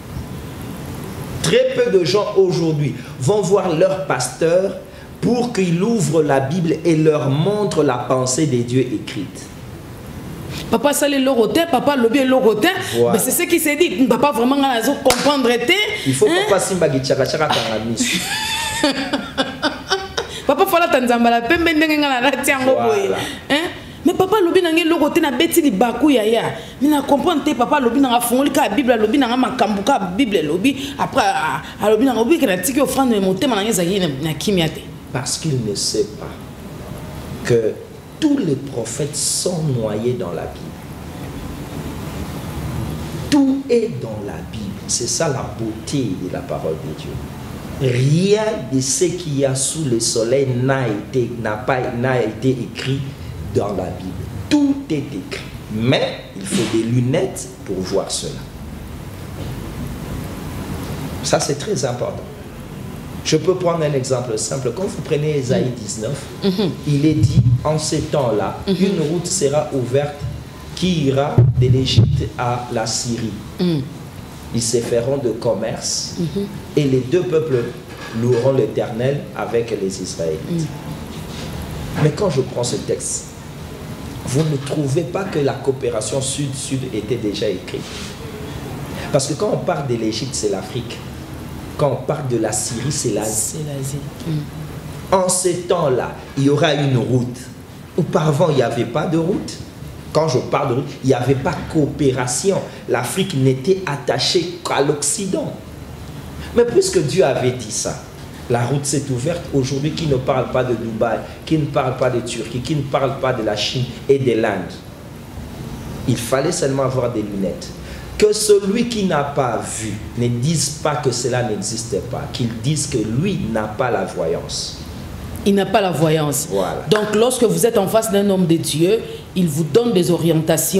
Très peu de gens aujourd'hui vont voir leur pasteur pour qu'il ouvre la Bible et leur montre la pensée des dieux écrite. Papa, ça les loroté, papa, lobby loroté. Voilà. Mais c'est ce qui s'est dit. Papa, vraiment, comprendre. Il faut que papa Simba Gichaka Chaka Tangamis. Papa fala tanzambala pembe ndenge ngala na tiango boye hein mais papa lobi nange lokote na beti li baku ya ya mina comprendre papa lobi nanga fongoli ka bible lobi nanga makambu ka bible lobi après a lobi nanga obi que na tiki offrande motema nange zayi na kimia te parce qu'il ne sait pas que tous les prophètes sont noyés dans la Bible. Tout est dans la Bible. C'est ça la beauté de la parole de Dieu. Rien de ce qu'il y a sous le soleil n'a été, n'a pas, n'a été écrit dans la Bible. Tout est écrit. Mais il faut des lunettes pour voir cela. Ça, c'est très important. Je peux prendre un exemple simple. Quand vous prenez Ésaïe dix-neuf, mm-hmm. il est dit, en ces temps-là, mm-hmm. une route sera ouverte qui ira de l'Égypte à la Syrie. Mm. Ils se feront de commerce mm-hmm. et les deux peuples loueront l'Éternel avec les Israélites. Mm. Mais quand je prends ce texte, vous ne trouvez pas que la coopération sud-sud était déjà écrite. Parce que quand on parle de l'Égypte, c'est l'Afrique. Quand on parle de la Syrie, c'est l'Asie. Mm. En ces temps-là, il y aura une route. Auparavant, il n'y avait pas de route. Quand je parle de route, il n'y avait pas de coopération. L'Afrique n'était attachée qu'à l'Occident. Mais puisque Dieu avait dit ça, la route s'est ouverte aujourd'hui, qui ne parle pas de Dubaï, qui ne parle pas de Turquie, qui ne parle pas de la Chine et de l'Inde. Il fallait seulement avoir des lunettes. Que celui qui n'a pas vu ne dise pas que cela n'existe pas, qu'il dise que lui n'a pas la voyance. Il n'a pas la voyance. Voilà. Donc lorsque vous êtes en face d'un homme de Dieu, il vous donne des orientations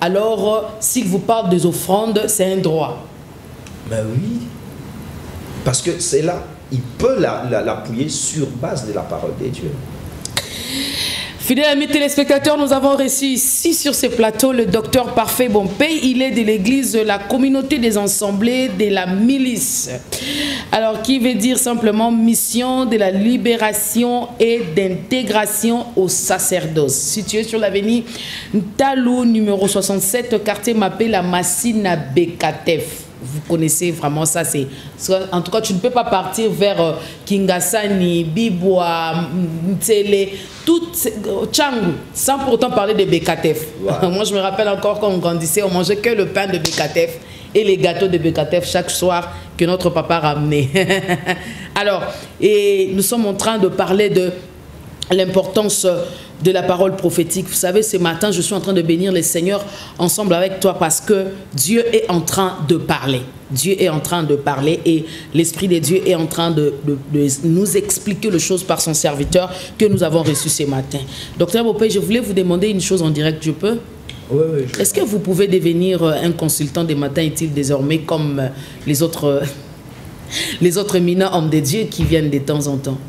alors euh, s'il vous parle des offrandes, c'est un droit. Ben oui. Parce que c'est là, il peut l'appuyer sur base de la parole de Dieu. Fidèles amis téléspectateurs, nous avons reçu ici sur ce plateau le docteur Parfait Bompé. Il est de l'église de la communauté des assemblées de la milice. Alors, qui veut dire simplement mission de la libération et d'intégration au sacerdoce. Situé sur l'avenue Ntalou, numéro soixante-sept, quartier Mapé, la Massina Bekatef. Vous connaissez vraiment ça, c'est en tout cas tu ne peux pas partir vers euh, Kingasani, Biboua, Mtele, tout Tchangou, sans pour autant parler de Bekatef. Wow. Moi je me rappelle encore quand on grandissait, on mangeait que le pain de Bekatef et les gâteaux de Bekatef chaque soir que notre papa ramenait. Alors, et nous sommes en train de parler de l'importance de la parole prophétique. Vous savez, ce matin, je suis en train de bénir les seigneurs ensemble avec toi parce que Dieu est en train de parler. Dieu est en train de parler et l'Esprit de Dieu est en train de, de, de nous expliquer les choses par son serviteur que nous avons reçu ce matin. Docteur Bopé, je voulais vous demander une chose en direct, je peux? Oui, oui. Est-ce que vous pouvez devenir un consultant des matins utiles désormais comme les autres, les autres éminents hommes de Dieu qui viennent de temps en temps?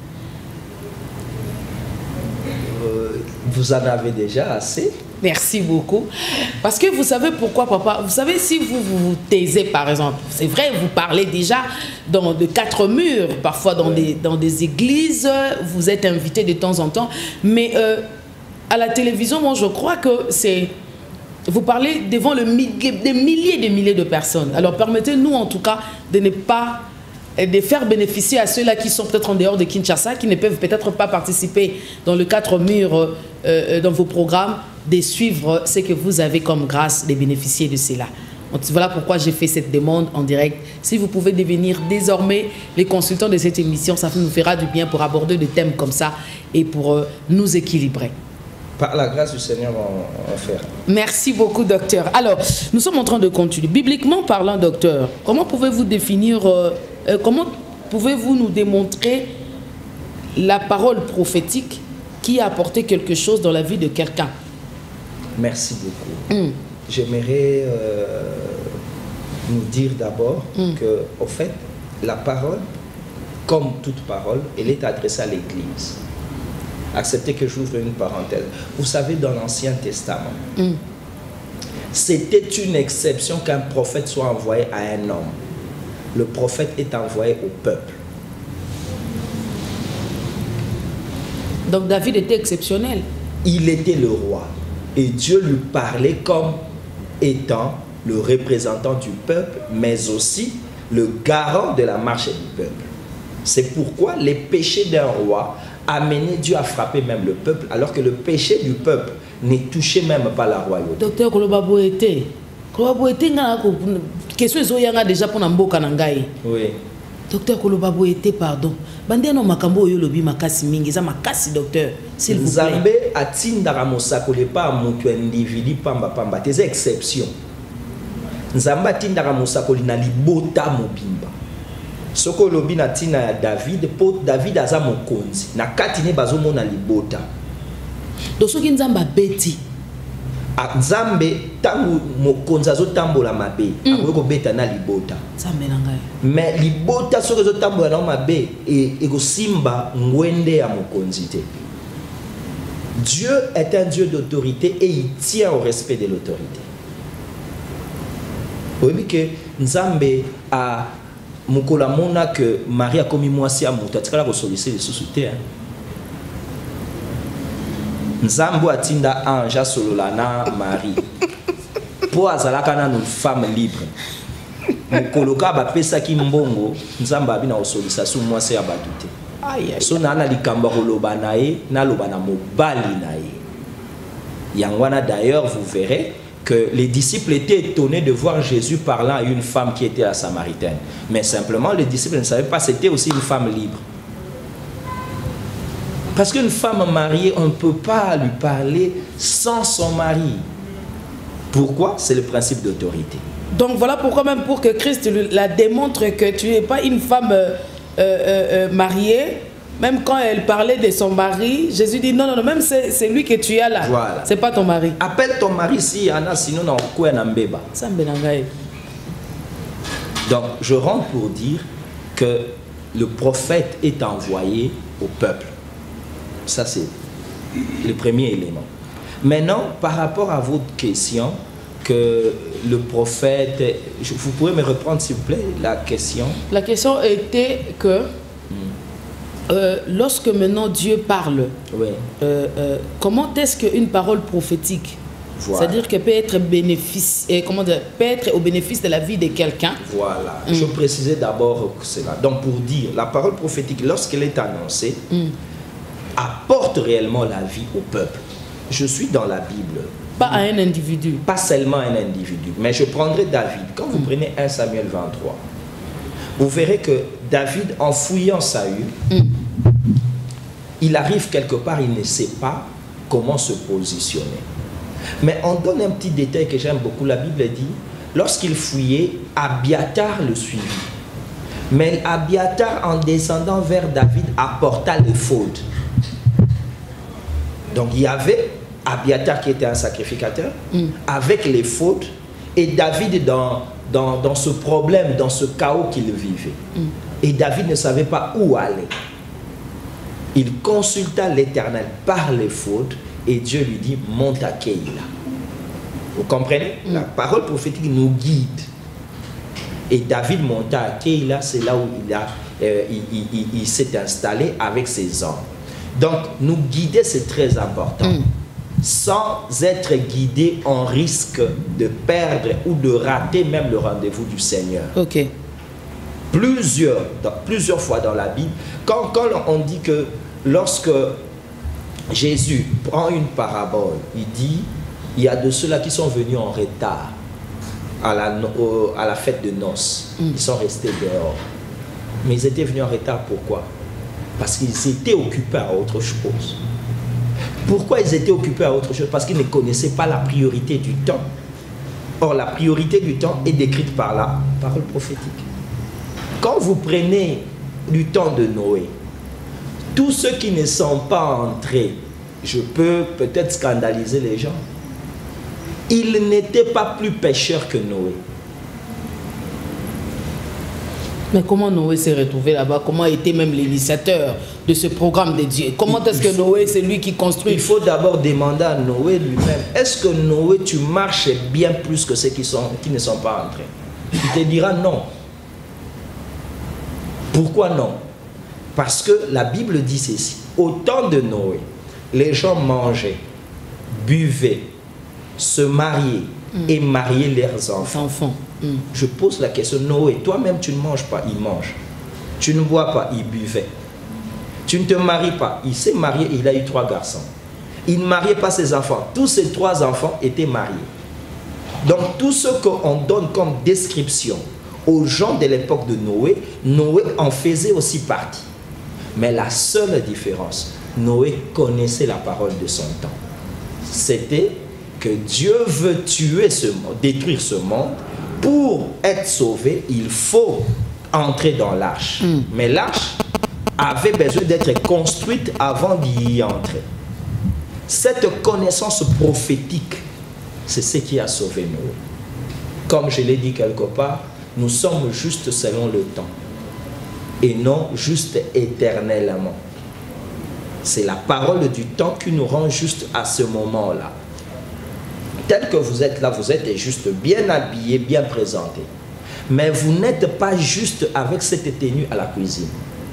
Vous en avez déjà assez. Merci beaucoup. Parce que vous savez pourquoi, papa? Vous savez, si vous vous, vous taisez, par exemple, c'est vrai, vous parlez déjà dans de quatre murs, parfois dans, ouais. des, dans des églises, vous êtes invité de temps en temps, mais euh, à la télévision, moi, je crois que c'est... Vous parlez devant le, des milliers et des milliers de personnes. Alors, permettez-nous, en tout cas, de ne pas... de faire bénéficier à ceux-là qui sont peut-être en dehors de Kinshasa, qui ne peuvent peut-être pas participer dans le quatre murs, euh, dans vos programmes, de suivre ce que vous avez comme grâce, de bénéficier de cela. Donc, voilà pourquoi j'ai fait cette demande en direct. Si vous pouvez devenir désormais les consultants de cette émission, ça nous fera du bien pour aborder des thèmes comme ça et pour euh, nous équilibrer. Par la grâce du Seigneur, on va faire. Merci beaucoup, docteur. Alors, nous sommes en train de continuer. Bibliquement parlant, docteur, comment pouvez-vous définir... Euh, Euh, comment pouvez-vous nous démontrer la parole prophétique qui a apporté quelque chose dans la vie de quelqu'un? Merci beaucoup. Mm. J'aimerais euh, nous dire d'abord mm. que, au fait, la parole, comme toute parole, elle est adressée à l'Église. Acceptez que j'ouvre une parenthèse. Vous savez, dans l'Ancien Testament, mm. c'était une exception qu'un prophète soit envoyé à un homme. Le prophète est envoyé au peuple. Donc David était exceptionnel. Il était le roi. Et Dieu lui parlait comme étant le représentant du peuple, mais aussi le garant de la marche du peuple. C'est pourquoi les péchés d'un roi amenaient Dieu à frapper même le peuple, alors que le péché du peuple ne touchait même pas la royauté. Docteur Kolobabo était... question est déjà pour Namboka Nangai. Oui. Docteur Kolobabo était, pardon. Bandeno makambo yo lobi makasi mingi za makasi docteur s'il vous plaît. Nzambe atindara mosakole pa mutu individu pamba pamba tes exceptions. Nzambe atindara mosakoli na libota mobimba. Soko lobi na tina ya David po David aza mokonzi na kati ne bazomona libota. Donc soki Nzamba beti Nzambe tangu mokonzi azotambola mabe mm. akoki kobeta na libota Nzambe na ngai. Mais libota soki ezotambola na mabe ekosimba ngwende ya mokonzi te. Dieu est un Dieu d'autorité et il tient au respect de l'autorité. Vous voyez que Nzambe a mukola mona que Marie a commis mwasi a mutu atikala kosolise lisusu te. Nzambo atinda anja sololana Marie. Po azalaka na une femme libre. Mukoloka ba pesa ki mbongo, Nzamba bina osolisa su mwasi ya batute. Aïe aïe. So na na likamba koloba na ye, na loba na mobali na ye. Yangwana d'ailleurs vous verrez que les disciples étaient étonnés de voir Jésus parlant à une femme qui était la Samaritaine. Mais simplement les disciples ne savaient pas c'était aussi une femme libre. Parce qu'une femme mariée, on ne peut pas lui parler sans son mari. Pourquoi? C'est le principe d'autorité. Donc voilà pourquoi même pour que Christ la démontre que tu n'es pas une femme euh, euh, euh, mariée, Même quand elle parlait de son mari, Jésus dit non, non, non, même c'est lui que tu as là. Voilà. C'est pas ton mari. Appelle ton mari si Anna, sinon on quoi un mbeba. Donc je rentre pour dire que le prophète est envoyé au peuple. Ça c'est le premier élément. Maintenant, par rapport à votre question, que le prophète, vous pouvez me reprendre s'il vous plaît la question. La question était que Euh, lorsque maintenant Dieu parle, oui. euh, euh, comment est-ce qu'une parole prophétique, voilà. c'est-à-dire qu'elle peut être bénéfice, et comment dire, peut être au bénéfice de la vie de quelqu'un. Voilà. Mm. Je précisais d'abord cela. Donc pour dire, la parole prophétique, lorsqu'elle est annoncée, mm. apporte réellement la vie au peuple. Je suis dans la Bible. Pas à un individu. Pas seulement à un individu. Mais je prendrai David. Quand vous mm. prenez un Samuel vingt-trois, vous verrez que David, en fouillant Saül, mm. il arrive quelque part, il ne sait pas comment se positionner. Mais on donne un petit détail que j'aime beaucoup. La Bible dit, lorsqu'il fouillait, Abiatar le suivit. Mais Abiatar, en descendant vers David, apporta l'éphod. Donc il y avait Abiatar qui était un sacrificateur, mm. avec l'éphod, et David dans... Dans, dans ce problème, dans ce chaos qu'il vivait. Mm. Et David ne savait pas où aller. Il consulta l'Éternel par les fautes et Dieu lui dit, monte à Keïla. Vous comprenez? Mm. La parole prophétique nous guide. Et David monta à Keïla, c'est là où il, a, euh, il, il, il, il s'est installé avec ses hommes. Donc, nous guider, c'est très important. Mm. Sans être guidé, on risque de perdre ou de rater même le rendez-vous du Seigneur. Ok. Plusieurs, dans, plusieurs fois dans la Bible, quand, quand on dit que lorsque Jésus prend une parabole, il dit, il y a de ceux-là qui sont venus en retard à la, à la fête de noces. Mm. Ils sont restés dehors. Mais ils étaient venus en retard, pourquoi? Parce qu'ils étaient occupés à autre chose. Pourquoi ils étaient occupés à autre chose? Parce qu'ils ne connaissaient pas la priorité du temps. Or, la priorité du temps est décrite par la parole prophétique. Quand vous prenez du temps de Noé, tous ceux qui ne sont pas entrés, je peux peut-être scandaliser les gens, ils n'étaient pas plus pécheurs que Noé. Mais comment Noé s'est retrouvé là-bas? Comment était même l'initiateur de ce programme de Dieu? Comment est-ce que Noé, c'est lui qui construit? Il faut d'abord demander à Noé lui-même, est-ce que Noé, tu marches bien plus que ceux qui, sont, qui ne sont pas entrés? Il te dira non. Pourquoi non? Parce que la Bible dit ceci. Au temps de Noé, les gens mangeaient, buvaient, se mariaient mm. et mariaient leurs enfants. enfants. Mm. Je pose la question, Noé, toi-même tu ne manges pas, il mange. Tu ne bois pas, il buvait. Tu ne te maries pas, il s'est marié, il a eu trois garçons. Il ne mariait pas ses enfants. Tous ses trois enfants étaient mariés. Donc tout ce qu'on donne comme description aux gens de l'époque de Noé, Noé en faisait aussi partie. Mais la seule différence, Noé connaissait la parole de son temps. C'était que Dieu veut tuer ce monde, détruire ce monde. Pour être sauvé, il faut entrer dans l'arche. Mm. Mais l'arche avait besoin d'être construite avant d'y entrer. Cette connaissance prophétique, c'est ce qui a sauvé Noé. Comme je l'ai dit quelque part, nous sommes juste selon le temps. Et non juste éternellement. C'est la parole du temps qui nous rend juste à ce moment-là. Tel que vous êtes là, vous êtes juste bien habillé, bien présenté. Mais vous n'êtes pas juste avec cette tenue à la cuisine.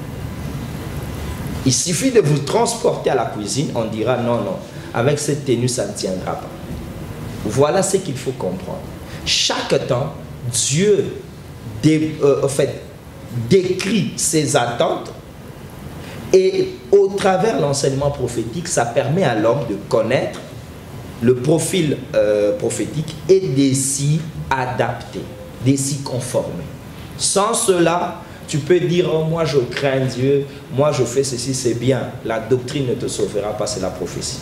Il suffit de vous transporter à la cuisine, on dira non, non, avec cette tenue, ça ne tiendra pas. Voilà ce qu'il faut comprendre. Chaque temps, Dieu dé, euh, en fait, décrit ses attentes et au travers l'enseignement prophétique, ça permet à l'homme de connaître le profil euh, prophétique et de s'y adapter, de s'y conformer. Sans cela, tu peux dire oh, moi je crains Dieu, moi je fais ceci, c'est bien. La doctrine ne te sauvera pas, c'est la prophétie.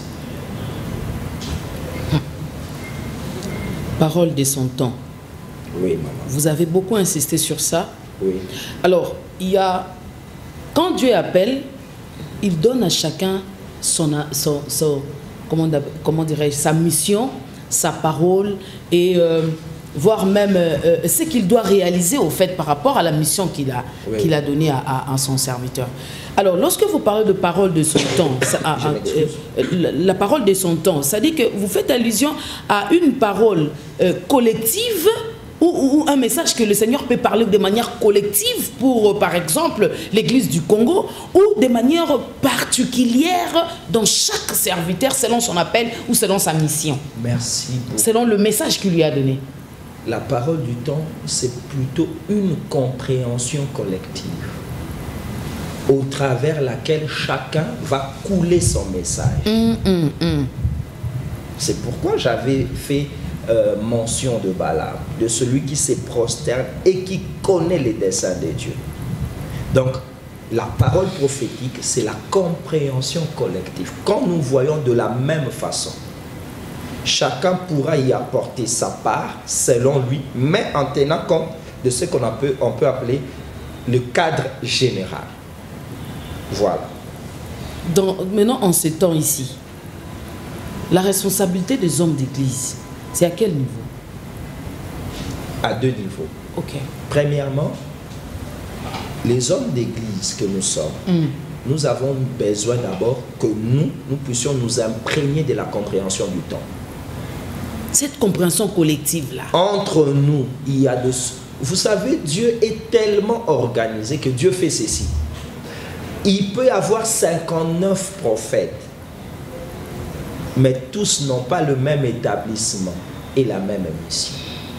Parole de son temps. Oui, maman. Vous avez beaucoup insisté sur ça. Oui. Alors, il y a, quand Dieu appelle, il donne à chacun son, son, son comment, comment dirais-je, sa mission, sa parole et euh, voire même euh, ce qu'il doit réaliser au fait par rapport à la mission qu'il a, oui. qu'il a donnée à, à, à son serviteur. Alors, lorsque vous parlez de parole de son temps, ça, à, à, euh, la, la parole de son temps, ça dit que vous faites allusion à une parole euh, collective ou, ou, ou un message que le Seigneur peut parler de manière collective pour, euh, par exemple, l'Église du Congo ou de manière particulière dans chaque serviteur selon son appel ou selon sa mission. Merci beaucoup. Selon le message qu'il lui a donné. La parole du temps, c'est plutôt une compréhension collective au travers laquelle chacun va couler son message. Mm, mm, mm. C'est pourquoi j'avais fait euh, mention de Balaam, de celui qui se prosterne et qui connaît les desseins de Dieu. Donc, la parole prophétique, c'est la compréhension collective. Quand nous voyons de la même façon, chacun pourra y apporter sa part selon lui, mais en tenant compte de ce qu'on peut, on peut appeler le cadre général. Voilà. Donc, maintenant, en ce temps ici, la responsabilité des hommes d'église, c'est à quel niveau? À deux niveaux. Ok. Premièrement, les hommes d'église que nous sommes, mm. nous avons besoin d'abord que nous, nous puissions nous imprégner de la compréhension du temps. Cette compréhension collective-là. Entre nous, il y a de... Vous savez, Dieu est tellement organisé que Dieu fait ceci. Il peut y avoir cinquante-neuf prophètes, mais tous n'ont pas le même établissement et la même mission.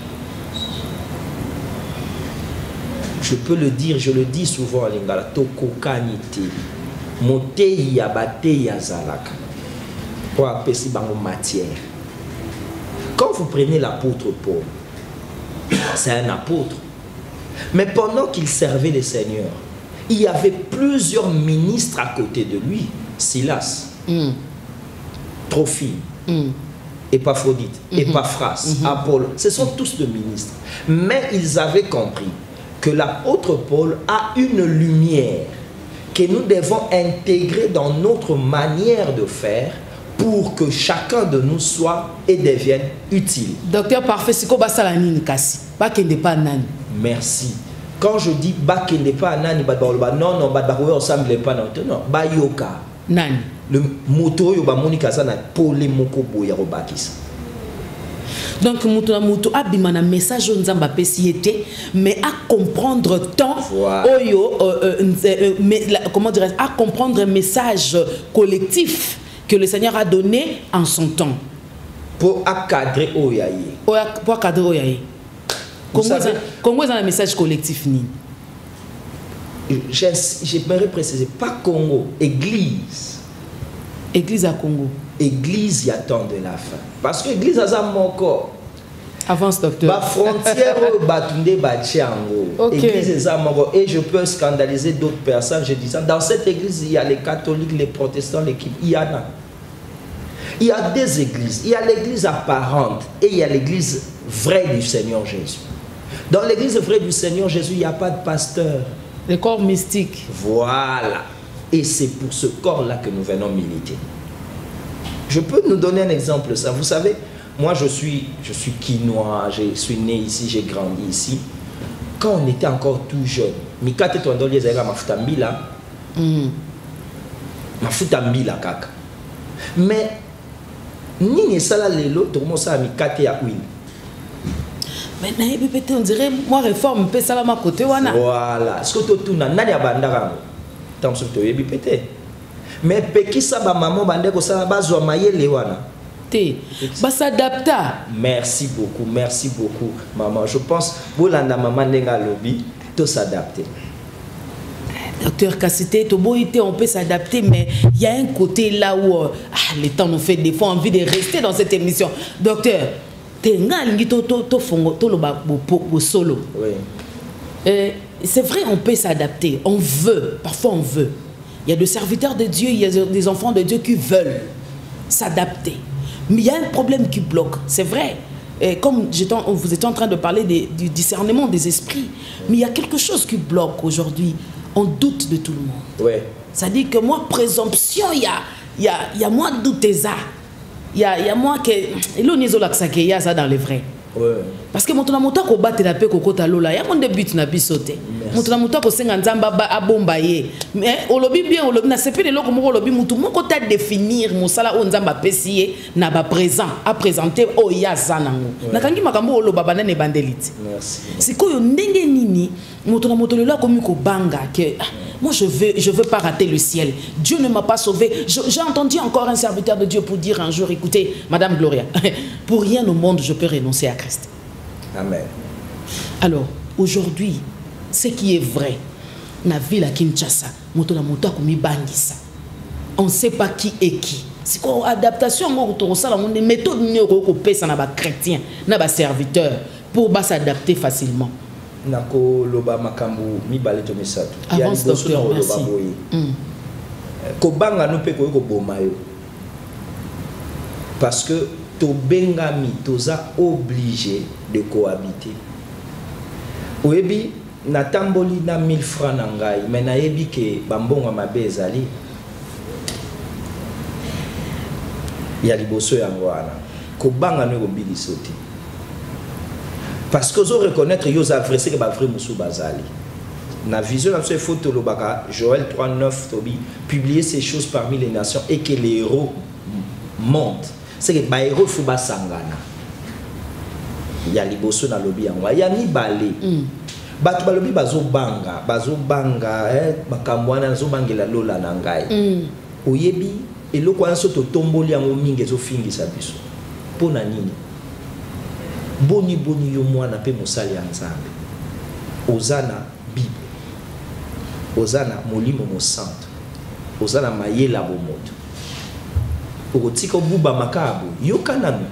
Je peux le dire, je le dis souvent à Lingala, toko kanite, motei ya batei ya zalaka, pour apesi bango matière. Quand vous prenez l'apôtre Paul, c'est un apôtre, mais pendant qu'il servait le Seigneur, il y avait plusieurs ministres à côté de lui. Silas, mm. Trophime, mm. Épaphrodite, mm-hmm. Épaphras, mm-hmm. Apollo, ce sont tous des ministres. Mais ils avaient compris que l'apôtre Paul a une lumière que nous devons intégrer dans notre manière de faire pour que chacun de nous soit et devienne utile. Docteur Parfait, c'est quoi ça la nini kasi? Pas qu'il n'est pas nani. Merci. Quand je dis ba qu'il n'est pas nani, non non ba ba ensemble pas non non ba yoka. Nani. Le moto yo ba monika ça na pole moko boya robakisa. Donc muto na muto abimana message nzamba pesiete mais à comprendre tant voilà. Oyo euh, euh, mais, la, comment dirais à comprendre un message collectif que le Seigneur a donné en son temps. Pour accadrer Oyaye. Pour accadrer Oyaye. Congo est un message collectif ni. J'aimerais préciser, pas Congo, Église. Église à Congo. Église y attend de la fin. Parce que Église a mon corps. Avance, docteur. Ma frontière, okay. Église est mon corps. Et je peux scandaliser d'autres personnes. Je dis ça. Dans cette église, il y a les catholiques, les protestants, l'équipe. Il y en a. Il y a deux églises. Il y a l'église apparente et il y a l'église vraie du Seigneur Jésus. Dans l'église vraie du Seigneur Jésus, il n'y a pas de pasteur. Le corps mystique. Voilà. Et c'est pour ce corps-là que nous venons militer. Je peux nous donner un exemple. Ça. Vous savez, moi je suis, je suis quinois, je suis né ici, j'ai grandi ici. Quand on était encore tout jeune, Mikate Tondoli ezaka mafutambila. Mm. Mafutambila kaka. Mais nini sala lelo tomo sa Mikate ya huile. Mais peut-être on dirait moi réforme peut ça ma côté wana. Voilà. Ce que tu tuna nani abandaka. Tant que tu yebi peut-être. Mais peki sa ba maman bande ko sa bazwa mayele wana. Te ba s'adapta. Merci beaucoup, merci beaucoup maman. Je pense bolanda maman ndenga lobi to s'adapter. Docteur Kassité, on peut s'adapter, mais il y a un côté là où ah, les temps nous fait des fois envie de rester dans cette émission. Docteur, solo. C'est vrai, on peut s'adapter, on veut, parfois on veut. Il y a des serviteurs de Dieu, il y a des enfants de Dieu qui veulent s'adapter. Mais il y a un problème qui bloque, c'est vrai. Et comme vous étiez en train de parler des, du discernement des esprits, mais il y a quelque chose qui bloque aujourd'hui. On doute de tout le monde. Oui. Ça dit que moi, présomption, il y a, y a, y a moi doute ça. Il y a, y a moi que... Et là, on y a ça dans les vrais. Ouais. Parce que mon moto ko battre la paix ko talola ya mon début na bisote mon moto ko senga nzamba ba abomba ye mais olobi bien olobi na sepele loko moko olobi mutu moko ta définir musala o nzamba pesier na ba présent à présenter o ya zanango na kangi makambo oloba banane bandelite merci sikoyo ndenge nini moto na moto lelo ko mi ko banga que moi je veux je veux pas rater le ciel. Dieu ne m'a pas sauvé. J'ai entendu encore un serviteur de Dieu pour dire un jour, écoutez Madame Gloria, pour rien au monde je peux renoncer à Christ. Amen. Alors, aujourd'hui, ce qui est vrai, la ville à Kinshasa, on ne sait pas qui est qui. C'est quoi adaptation, on des méthodes chrétiens, na serviteurs pour s'adapter facilement. Nako loba makambu mi balé to misato. Avance docteur, merci. Ko banga no pe ko ko bomayo. Parce que to bengami toza obligé de cohabiter. Oyebi na tamboli na mille francs na ngai mais na yebi ke bambonga mabe ezali. Ya liboso yango wana. Ko banga no ko bilisoti. Parce que vous reconnaître que vous avez vrai que Moussou Bazali. La vision de ce photo, Joël trois neuf, publier ces choses parmi les nations et que les héros montent. C'est que les héros faut basangana. Il y a les bosso dans le lobby. Il y a ni balé. Batu balobi bazo banga, bazo banga, eh, bakamwana zo bangela lola nangai. Oyebi eloko anso to tomboli yango mingi zo fingi sa biso. Pona nini? Boni boni yo mwana pe mosali ya nzambe ozana bible ozana molimo mosanto ozana mayela bomoto okotika buba makabu yo kananut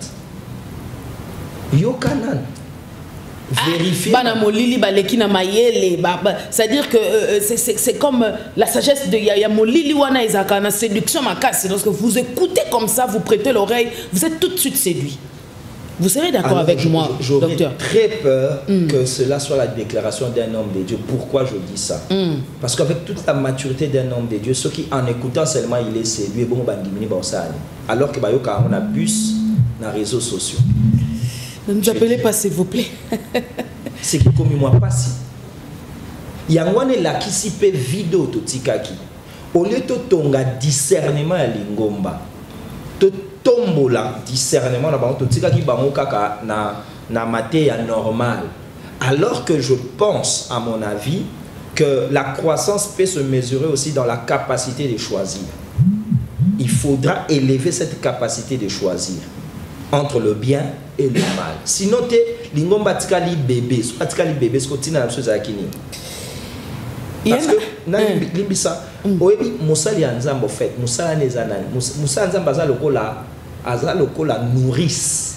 yo kanan vérifier bana molili baleki na mayele c'est-à-dire que euh, c'est comme la sagesse de ya molili wana ezaka na séduction makasi. Lorsque vous écoutez comme ça, vous prêtez l'oreille, vous êtes tout de suite séduit. Vous serez d'accord avec je, moi, j'aurais docteur? Très peur mm. que cela soit la déclaration d'un homme de Dieu. Pourquoi je dis ça? mm. Parce qu'avec toute la maturité d'un homme de Dieu, ceux qui en écoutant seulement il est séduit, bon, alors que on abuse dans les réseaux sociaux. Ne nous appelez pas, s'il vous plaît. C'est que comme moi pas si. Il y a un là qui s'y peut vidéo to tikaki. Au lieu de tonga discernement à lingomba. Tombo la discernement na bango tika ki bango kaka na na matéria normal, alors que je pense à mon avis que la croissance peut se mesurer aussi dans la capacité de choisir. Il faudra élever cette capacité de choisir entre le bien et le mal. Sinon te lingomba tika li bébé, so tika li bébé ce kotina na chose akini. Parce que na limbisa oyebi musali ya nzambo fait musala nezana musala nzamba za lokola aza lokola nourrice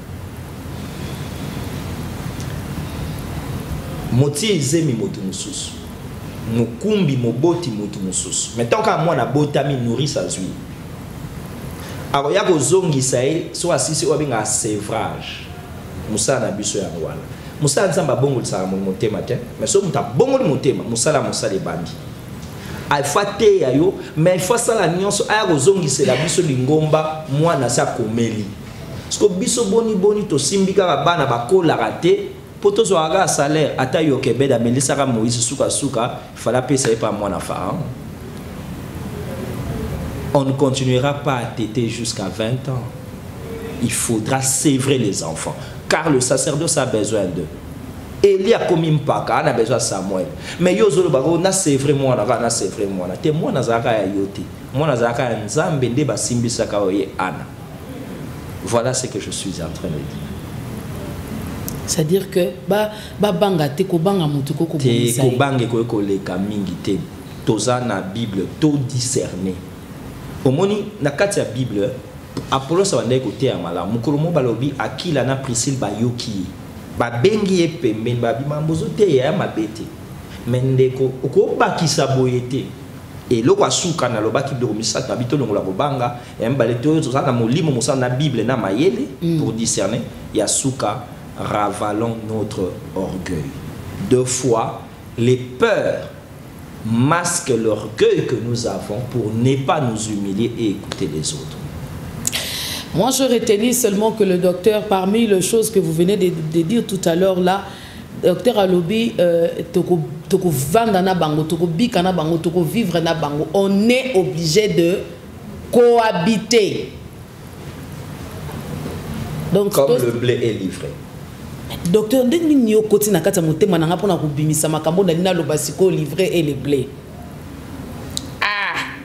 moti ezemi moto mususu mukumbi moboti moto mususu mais tant qu'à moi na botami nourrice azui alors ya kozongisa ye so asisi obenga sevrage musala na biso ya wana musala nzamba bongo tsala mo motema te mais so muta bongo motema musala musala bandi il faut te yo mais il faut ça la nyonso aya kozongisa la biso lingomba mwana sa komeli parce que biso boni boni to simbika bana bakola raté poto zo aga salaire ata yo kebeda melisa ka Moïse suka suka il fallait payer par mwana Pharaon. On ne continuera pas à téter jusqu'à vingt ans. Il faudra sévrer les enfants car le sacerdoce a besoin d'eux. Élie a commis mpaka, on a besoin de Samuel. Mais yo zolo bako na sévrer moi na na sévrer moi na. Te moi na zaka ya yote. Moi na zaka ya nzambe nde ba simbisa ka oye ana. Voilà ce que je suis en train de dire. C'est-à-dire que ba ba banga te ko banga mutu ko ko bonisa. Te ko banga ko ko leka mingi te. Toza na Bible to discerner. Omoni na kati ya Bible Apollo sa wande ko te amala. Mukolo mo balobi akila na Priscille bayoki. Ba bengi e pembe ba bimambozo te ya mabete mendeko uko bakisa boyete et loko asuka na lobaki de misaka bito longola kobanga e mbale to zo na molimo musa na Bible na mayele mm. pour discerner ya suka ravalons notre orgueil. Deux fois les peurs masque l'orgueil que nous avons pour ne pas nous humilier et écouter les autres. Moi, je retenais seulement que le docteur, parmi les choses que vous venez de, de dire tout à l'heure là, docteur Alobi, euh, toko toko vendre na bango, toko bika na bango, toko vivre na bango, on est obligé de cohabiter. Donc, comme le blé est livré. Docteur, dès que nous sommes côté na kata motema na ngapona kubimisa makambo na lina lobasiko livré et le blé. Ah.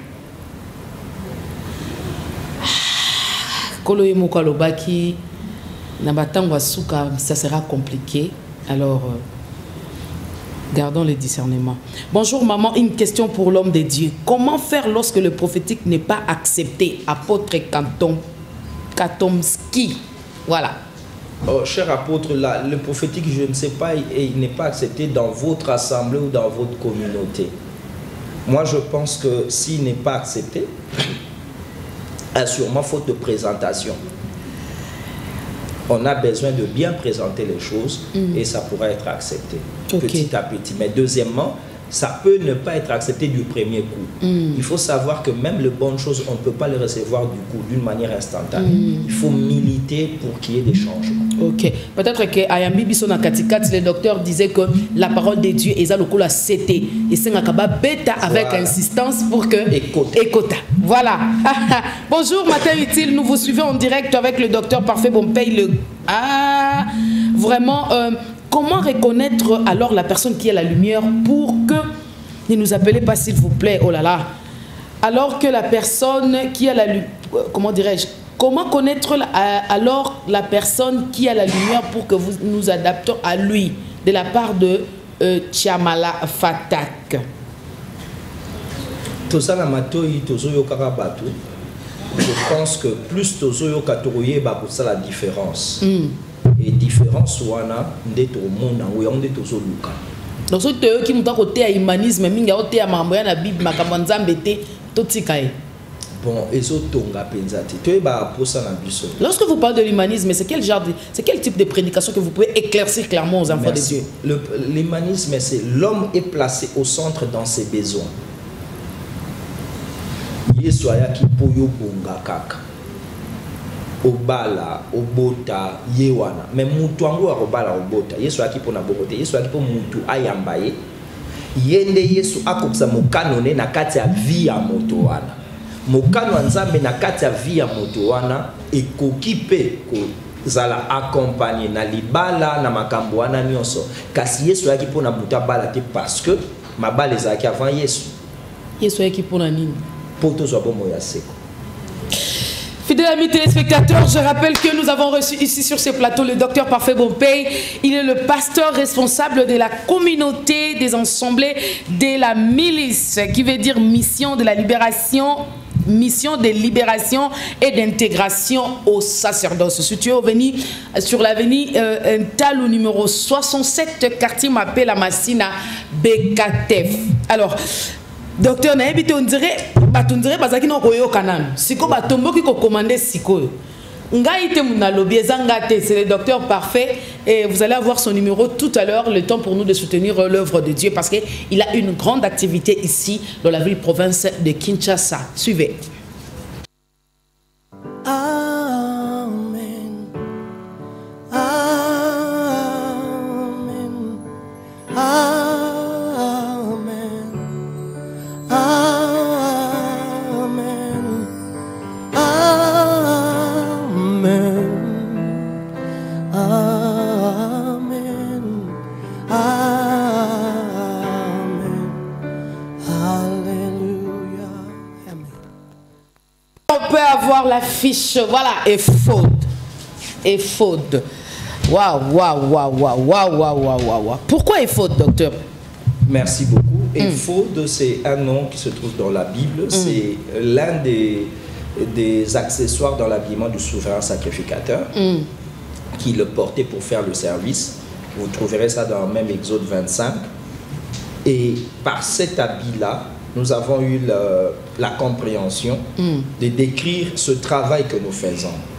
Kolo yemoko lobaki na batango suka, ça sera compliqué. Alors euh, gardons le discernement. Bonjour maman, une question pour l'homme de Dieu. Comment faire lorsque le prophétique n'est pas accepté? Apôtre Kantom Katomski. Voilà. Oh, cher apôtre, là, le prophétique, je ne sais pas, il n'est pas accepté dans votre assemblée ou dans votre communauté. Moi, je pense que s'il n'est pas accepté, a sûrement faute de présentation. On a besoin de bien présenter les choses mm. et ça pourra être accepté okay. petit à petit. Mais deuxièmement, ça peut ne pas être accepté du premier coup. Mm. Il faut savoir que même les bonnes choses, on ne peut pas les recevoir du coup, d'une manière instantanée. Mm. Il faut militer pour qu'il y ait des changements. Ok. Peut-être que Ayambi Bissona Katikat, le docteur disait que la parole de Dieu est la C T. Et c'est un bêta avec voilà. insistance pour que... Écoute. Écoute. Voilà. Bonjour, Matin Utile. Nous vous suivons en direct avec le docteur Parfait Bompay. Le... Ah, vraiment... Euh, Comment reconnaître alors la personne qui a la lumière pour que, ne nous appelez pas s'il vous plaît, oh là là, alors que la personne qui a la lumière, comment dirais-je, comment connaître la, alors la personne qui a la lumière pour que vous nous adaptons à lui, de la part de euh, Chiamala Fatak. Je pense que plus Tozo Katouye, c'est la différence. Mm. Et différence wana ndeto mona ou yonde tozo luka. Donc ce que qui nous a côté à humanisme minga côté à mambo na bible makambo nzambete totikae. Bon, ezo tonga penzati. Tu ba posa na biso. Lorsque vous parlez de l'humanisme, c'est quel genre de c'est quel type de prédication que vous pouvez éclaircir clairement aux enfants Merci. de Dieu? L'humanisme, c'est l'homme est placé au centre dans ses besoins. Yesoya ki poyo bonga kaka. Obala, obota, yewana. Mais mutu angu wa obala, obota. Yesu aki pona bogote. Yesu aki po mutu ayambaye. Yende Yesu akoksa mukanone na kati ya vi ya moto wana. Mukano nzambe na kati ya vi ya moto wana ekokipe ko zala accompagner na libala na makambo wana nyonso. Kasi Yesu aki pona buta bala te parce que mabale zaki avant Yesu. Yesu aki pona nini? Poto zo bomo ya seko. Fidèles amis téléspectateurs, je rappelle que nous avons reçu ici sur ce plateau le docteur Parfait Bompay. Il est le pasteur responsable de la communauté des assemblées de la milice, qui veut dire mission de la libération, mission de libération et d'intégration au sacerdoce. Situé au veni, sur l'avenue euh, Ntalou numéro soixante-sept, quartier Mapé la Massina, Bekatef. Alors, docteur, on dirait on dirait parce qu'il koyo kanan. Siko batombo qui commandé siko. Ngaite munalobi ezangate, c'est le docteur Parfait et vous allez avoir son numéro tout à l'heure, le temps pour nous de soutenir l'œuvre de Dieu parce que il a une grande activité ici dans la ville province de Kinshasa. Suivez. Amen. Amen. Amen. Avoir la fiche, voilà, et faute, et faute. Waouh, waouh, waouh, waouh, waouh, waouh, waouh. Pourquoi est faute, docteur? Merci beaucoup. Et mm. faute, c'est un nom qui se trouve dans la Bible. Mm. C'est l'un des, des accessoires dans l'habillement du souverain sacrificateur mm. qui le portait pour faire le service. Vous trouverez ça dans même Exode vingt-cinq. Et par cet habit-là, nous avons eu le, la compréhension mm. de décrire ce travail que nous faisons.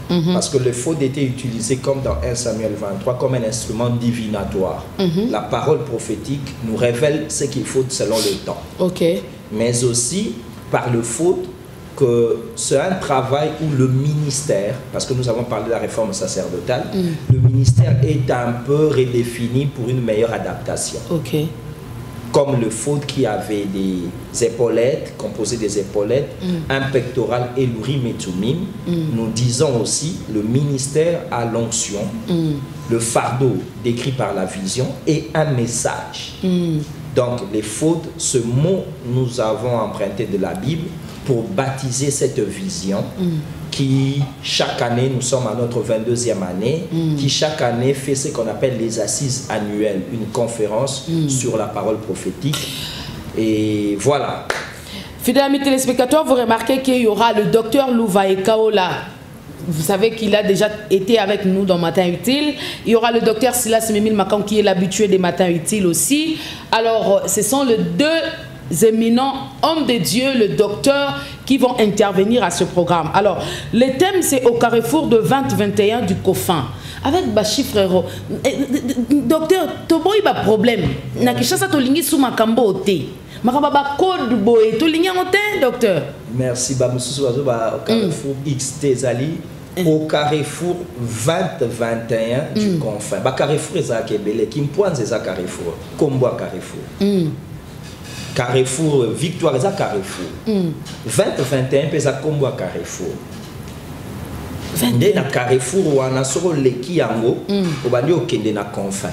Mm-hmm. Parce que le faute était utilisé comme dans un Samuel vingt-trois, comme un instrument divinatoire. Mm-hmm. La parole prophétique nous révèle ce qu'il faut selon le temps. Okay. Mais aussi, par le faute, que c'est un travail où le ministère, parce que nous avons parlé de la réforme sacerdotale, mm. le ministère est un peu redéfini pour une meilleure adaptation. Okay. Comme le faute qui avait des épaulettes, composé des épaulettes, mm. un pectoral et l'urim et tumim, mm. nous disons aussi le ministère a l'onction, mm. le fardeau décrit par la vision et un message. Mm. Donc les fautes, ce mot nous avons emprunté de la Bible pour baptiser cette vision mm. qui chaque année, nous sommes à notre vingt-deuxième année, mm. qui chaque année fait ce qu'on appelle les assises annuelles, une conférence mm. sur la parole prophétique. Et voilà. Fidèles amis téléspectateurs, vous remarquez qu'il y aura le docteur Louvae Kaola. Vous savez qu'il a déjà été avec nous dans Matin Utile. Il y aura le docteur Silas Memil Makan qui est l'habitué des Matins Utiles aussi. Alors, ce sont les deux éminents hommes de Dieu, le docteur, qui vont intervenir à ce programme. Alors, le thème, c'est au carrefour de vingt vingt et un du Cofin. Avec Bachi frérot, docteur, tobo il y a problème. Na kishasa to lingi sou makambo ote. Makamba ba code boy, to lingi ote, docteur. Merci ba mususu bazo ba au carrefour X T Zali. Au carrefour vingt vingt et un du Confin. Ba carrefour eza kebele, ki mpoanze eza carrefour. Kombo carrefour. Mm. Carrefour Victoire eza carrefour. Mm. vingt vingt et un pesa kombo carrefour. Nde na carrefour wana soko leki yango obandi okende na Confin.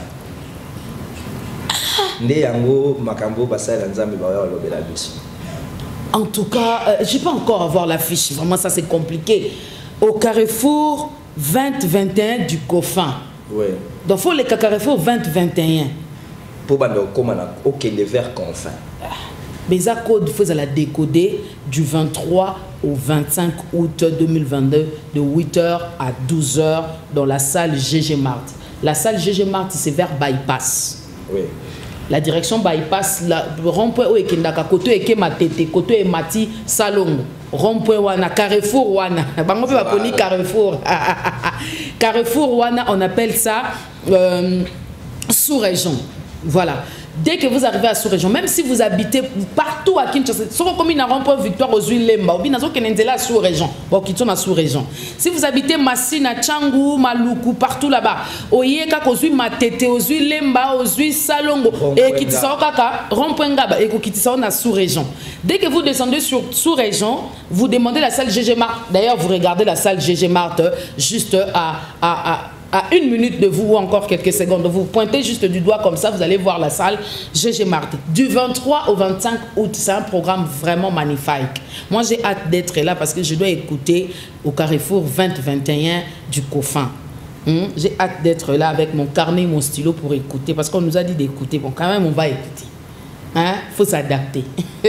Nde yango makambo basala nzambe ba lobela biso. En tout cas, euh, je ne vais pas encore avoir la fiche. Vraiment, ça c'est compliqué. Au carrefour vingt vingt et un du Cofin. Oui. Donc, il faut le carrefour vingt vingt et un. Pour okende vers Confin. Mais ça code, il faut la décoder du vingt-trois au vingt-cinq août deux mille vingt-deux, de huit heures à douze heures dans la salle G G Mart. La salle G G Mart, c'est vers Bypass. Oui. La direction Bypass, le rond-point où est Kendaka, côté est Matete, côté est Mati, Salongo, rond-point Wana, Carrefour Wana. Bango peut appeler Carrefour. Carrefour Wana, on appelle ça euh, sous-région. Voilà. Dès que vous arrivez à sous-région, même si vous habitez partout à Kinshasa, si vous avez un rond-point Victoire aux huiles Lemba, ou bien vous avez la sous-région, bon, qui sont la sous-région. Si vous habitez Massina, Tchangou, Maluku, partout là-bas, au Yeka, aux huiles Matete, aux huiles Lemba, aux huiles Salongo, et qui sont rond-point Gaba, et qui sont la sous-région. Dès que vous descendez sur sous-région, vous demandez la salle G G Mart. D'ailleurs, vous regardez la salle G G Mart juste à, à, à à une minute de vous ou encore quelques secondes. Vous pointez juste du doigt comme ça, vous allez voir la salle G G Mart. Du vingt-trois au vingt-cinq août, c'est un programme vraiment magnifique. Moi, j'ai hâte d'être là parce que je dois écouter au carrefour vingt vingt et un du Cofin. Hum? J'ai hâte d'être là avec mon carnet, mon stylo pour écouter parce qu'on nous a dit d'écouter. Bon, quand même, on va écouter. Il hein? faut s'adapter.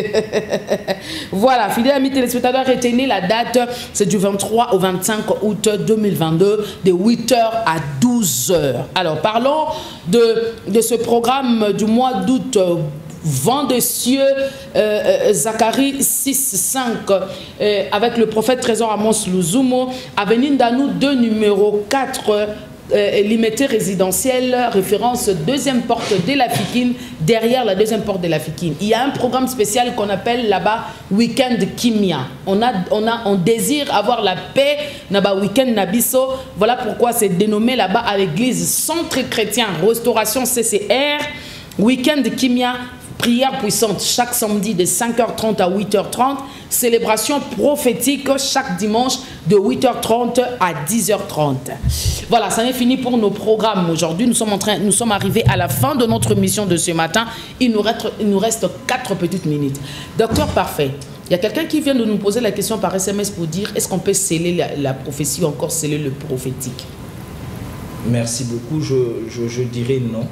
Voilà, fidèles amis téléspectateurs, retenez la date, c'est du vingt-trois au vingt-cinq août deux mille vingt-deux, de huit heures à douze heures. Alors, parlons de, de ce programme du mois d'août. Vent de cieux, euh, Zacharie six cinq, euh, avec le prophète Trésor Amos Luzumo, Avenue Danou deux numéro quatre, Euh, limité résidentiel, référence deuxième porte de la Fikine, derrière la deuxième porte de la Fikine. Il y a un programme spécial qu'on appelle là-bas Week-end Kimia. On a, on a, on désire avoir la paix là-bas Week-end Nabiso. Voilà pourquoi c'est dénommé là-bas à l'église Centre Chrétien, Restauration C C R, Week-end Kimia. Prière puissante chaque samedi de cinq heures trente à huit heures trente. Célébration prophétique chaque dimanche de huit heures trente à dix heures trente. Voilà, ça n'est fini pour nos programmes aujourd'hui. Nous sommes en train, nous sommes arrivés à la fin de notre mission de ce matin. Il nous reste, il nous reste quatre petites minutes. Docteur Parfait, il y a quelqu'un qui vient de nous poser la question par S M S pour dire est-ce qu'on peut sceller la, la prophétie ou encore sceller le prophétique? Merci beaucoup. Je, je, je dirais non.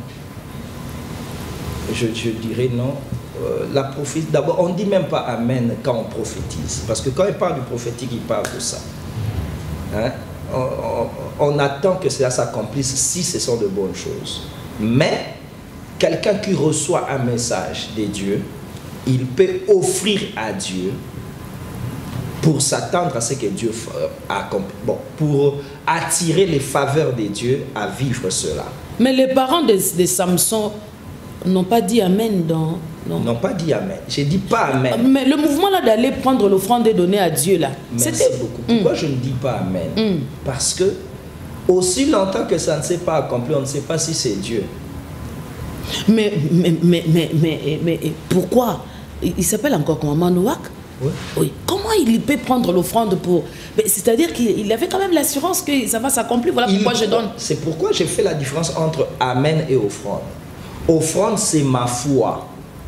Je, je dirais non. Euh, la prophétie, d'abord, on ne dit même pas Amen quand on prophétise. Parce que quand il parle du prophétique, il parle de ça. Hein? On, on, on attend que cela s'accomplisse si ce sont de bonnes choses. Mais, quelqu'un qui reçoit un message de Dieu, il peut offrir à Dieu pour s'attendre à ce que Dieu accomplit, bon, pour attirer les faveurs de Dieu à vivre cela. Mais les parents de, de Samson n'ont pas dit Amen dans... N'ont pas dit Amen. Je ne dis pas Amen. Mais le mouvement là d'aller prendre l'offrande et donner à Dieu là, c'était beaucoup. Pourquoi mm. je ne dis pas Amen? mm. Parce que aussi longtemps que ça ne s'est pas accompli, on ne sait pas si c'est Dieu. Mais, mais, mais, mais, mais, mais pourquoi? Il s'appelle encore comment? Manoak? Oui. Oui. Comment il peut prendre l'offrande pour... C'est-à-dire qu'il avait quand même l'assurance que ça va s'accomplir. Voilà pourquoi il... je donne. C'est pourquoi j'ai fait la différence entre Amen et offrande. Offrande, c'est ma foi.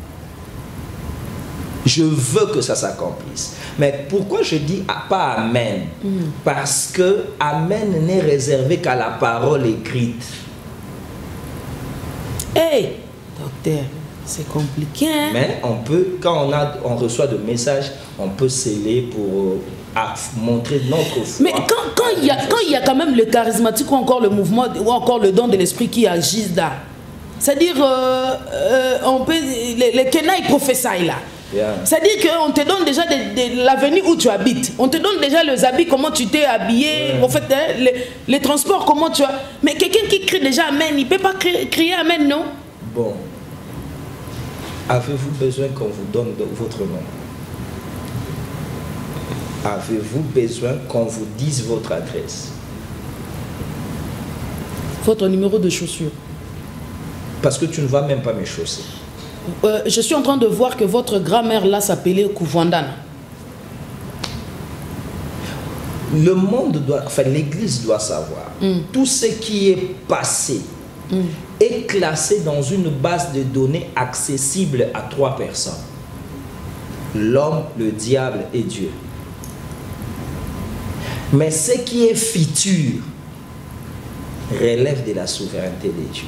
Je veux que ça s'accomplisse. Mais pourquoi je dis pas Amen? mm. Parce que Amen n'est réservé qu'à la parole écrite. Hey, docteur, c'est compliqué. Hein? Mais on peut, quand on, a, on reçoit de messages, on peut sceller pour à montrer notre foi. Mais quand, quand, il y a, quand il y a quand même le charismatique ou encore le mouvement, ou encore le don de l'esprit qui agit là, c'est-à-dire, euh, euh, on peut, les, les Kenaï prophétient là. Yeah. C'est-à-dire qu'on te donne déjà de, de l'avenue où tu habites. On te donne déjà les habits, comment tu t'es habillé, yeah. En fait, hein, les, les transports, comment tu as... Mais quelqu'un qui crie déjà Amen, il ne peut pas crier, crier Amen, non? Bon. Avez-vous besoin qu'on vous donne votre nom? Avez-vous besoin qu'on vous dise votre adresse? Votre numéro de chaussures. Parce que tu ne vas même pas me chausser. Euh, je suis en train de voir que votre grand-mère là s'appelait Kouvandana. Le monde doit, enfin l'église doit savoir. Mm. Tout ce qui est passé mm. est classé dans une base de données accessible à trois personnes. L'homme, le diable et Dieu. Mais ce qui est futur relève de la souveraineté de Dieu.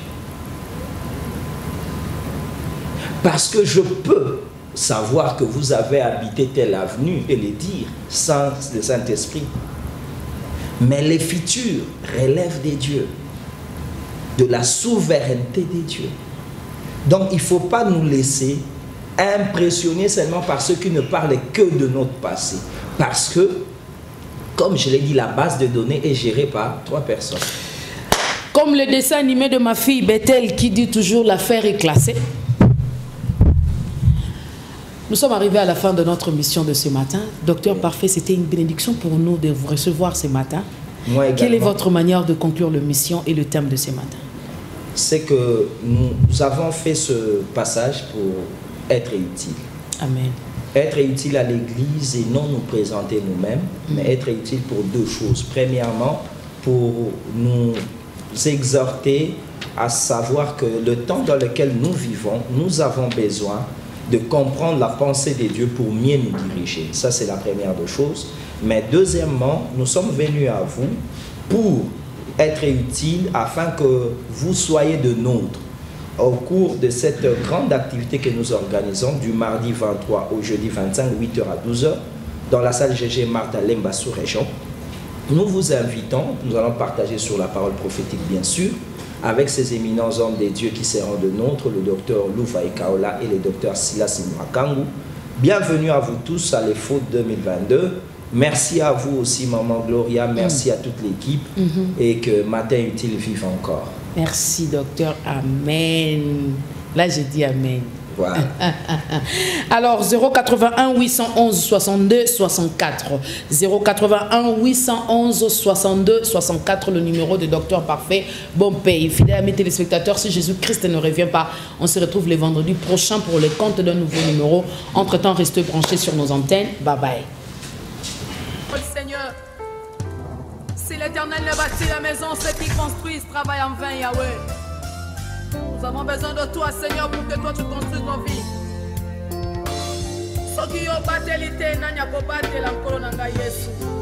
Parce que je peux savoir que vous avez habité telle avenue et le dire sans le Saint-Esprit. Mais les futurs relèvent des dieux, de la souveraineté des dieux. Donc il ne faut pas nous laisser impressionner seulement par ceux qui ne parlent que de notre passé. Parce que, comme je l'ai dit, la base de données est gérée par trois personnes. Comme le dessin animé de ma fille Bethel qui dit toujours l'affaire est classée. Nous sommes arrivés à la fin de notre mission de ce matin. Docteur Parfait, c'était une bénédiction pour nous de vous recevoir ce matin. Moi également. Quelle est votre manière de conclure la mission et le thème de ce matin? C'est que nous avons fait ce passage pour être utile. Amen. Être utile à l'Église et non nous présenter nous-mêmes, mmh. mais être utile pour deux choses. Premièrement, pour nous exhorter à savoir que le temps dans lequel nous vivons, nous avons besoin de comprendre la pensée de Dieu pour mieux nous diriger. Ça, c'est la première des choses. Mais deuxièmement, nous sommes venus à vous pour être utiles afin que vous soyez de nôtres au cours de cette grande activité que nous organisons du mardi vingt-trois au jeudi vingt-cinq, huit heures à douze heures, dans la salle G G Martha Lemba sous région. Nous vous invitons, nous allons partager sur la parole prophétique bien sûr, avec ces éminents hommes des dieux qui seront de nôtres, le docteur Louva Ekaola et le docteur Silas Mwakangu. Bienvenue à vous tous à l'E F O deux mille vingt-deux. Merci à vous aussi, Maman Gloria. Merci mm. à toute l'équipe mm-hmm. et que Matin Utile vive encore. Merci, docteur. Amen. Là, j'ai dit Amen. Voilà. Alors, zéro quatre-vingt-un huit cent onze soixante-deux soixante-quatre. zéro quatre-vingt-un huit cent onze soixante-deux soixante-quatre, le numéro de Docteur Parfait. Bon pays. Fidèles amis téléspectateurs, si Jésus-Christ ne revient pas, on se retrouve les vendredis prochains pour le compte d'un nouveau numéro. Entre-temps, restez branchés sur nos antennes. Bye bye. Oh Seigneur, si l'Éternel ne bâtit la maison, ceux qui construisent travaillent en vain, Yahweh. Nous avons besoin de toi, Seigneur, pour que toi tu construises nos vies. Ceux qui ont battu l'été, n'ont pas battu la colonne de Jésus.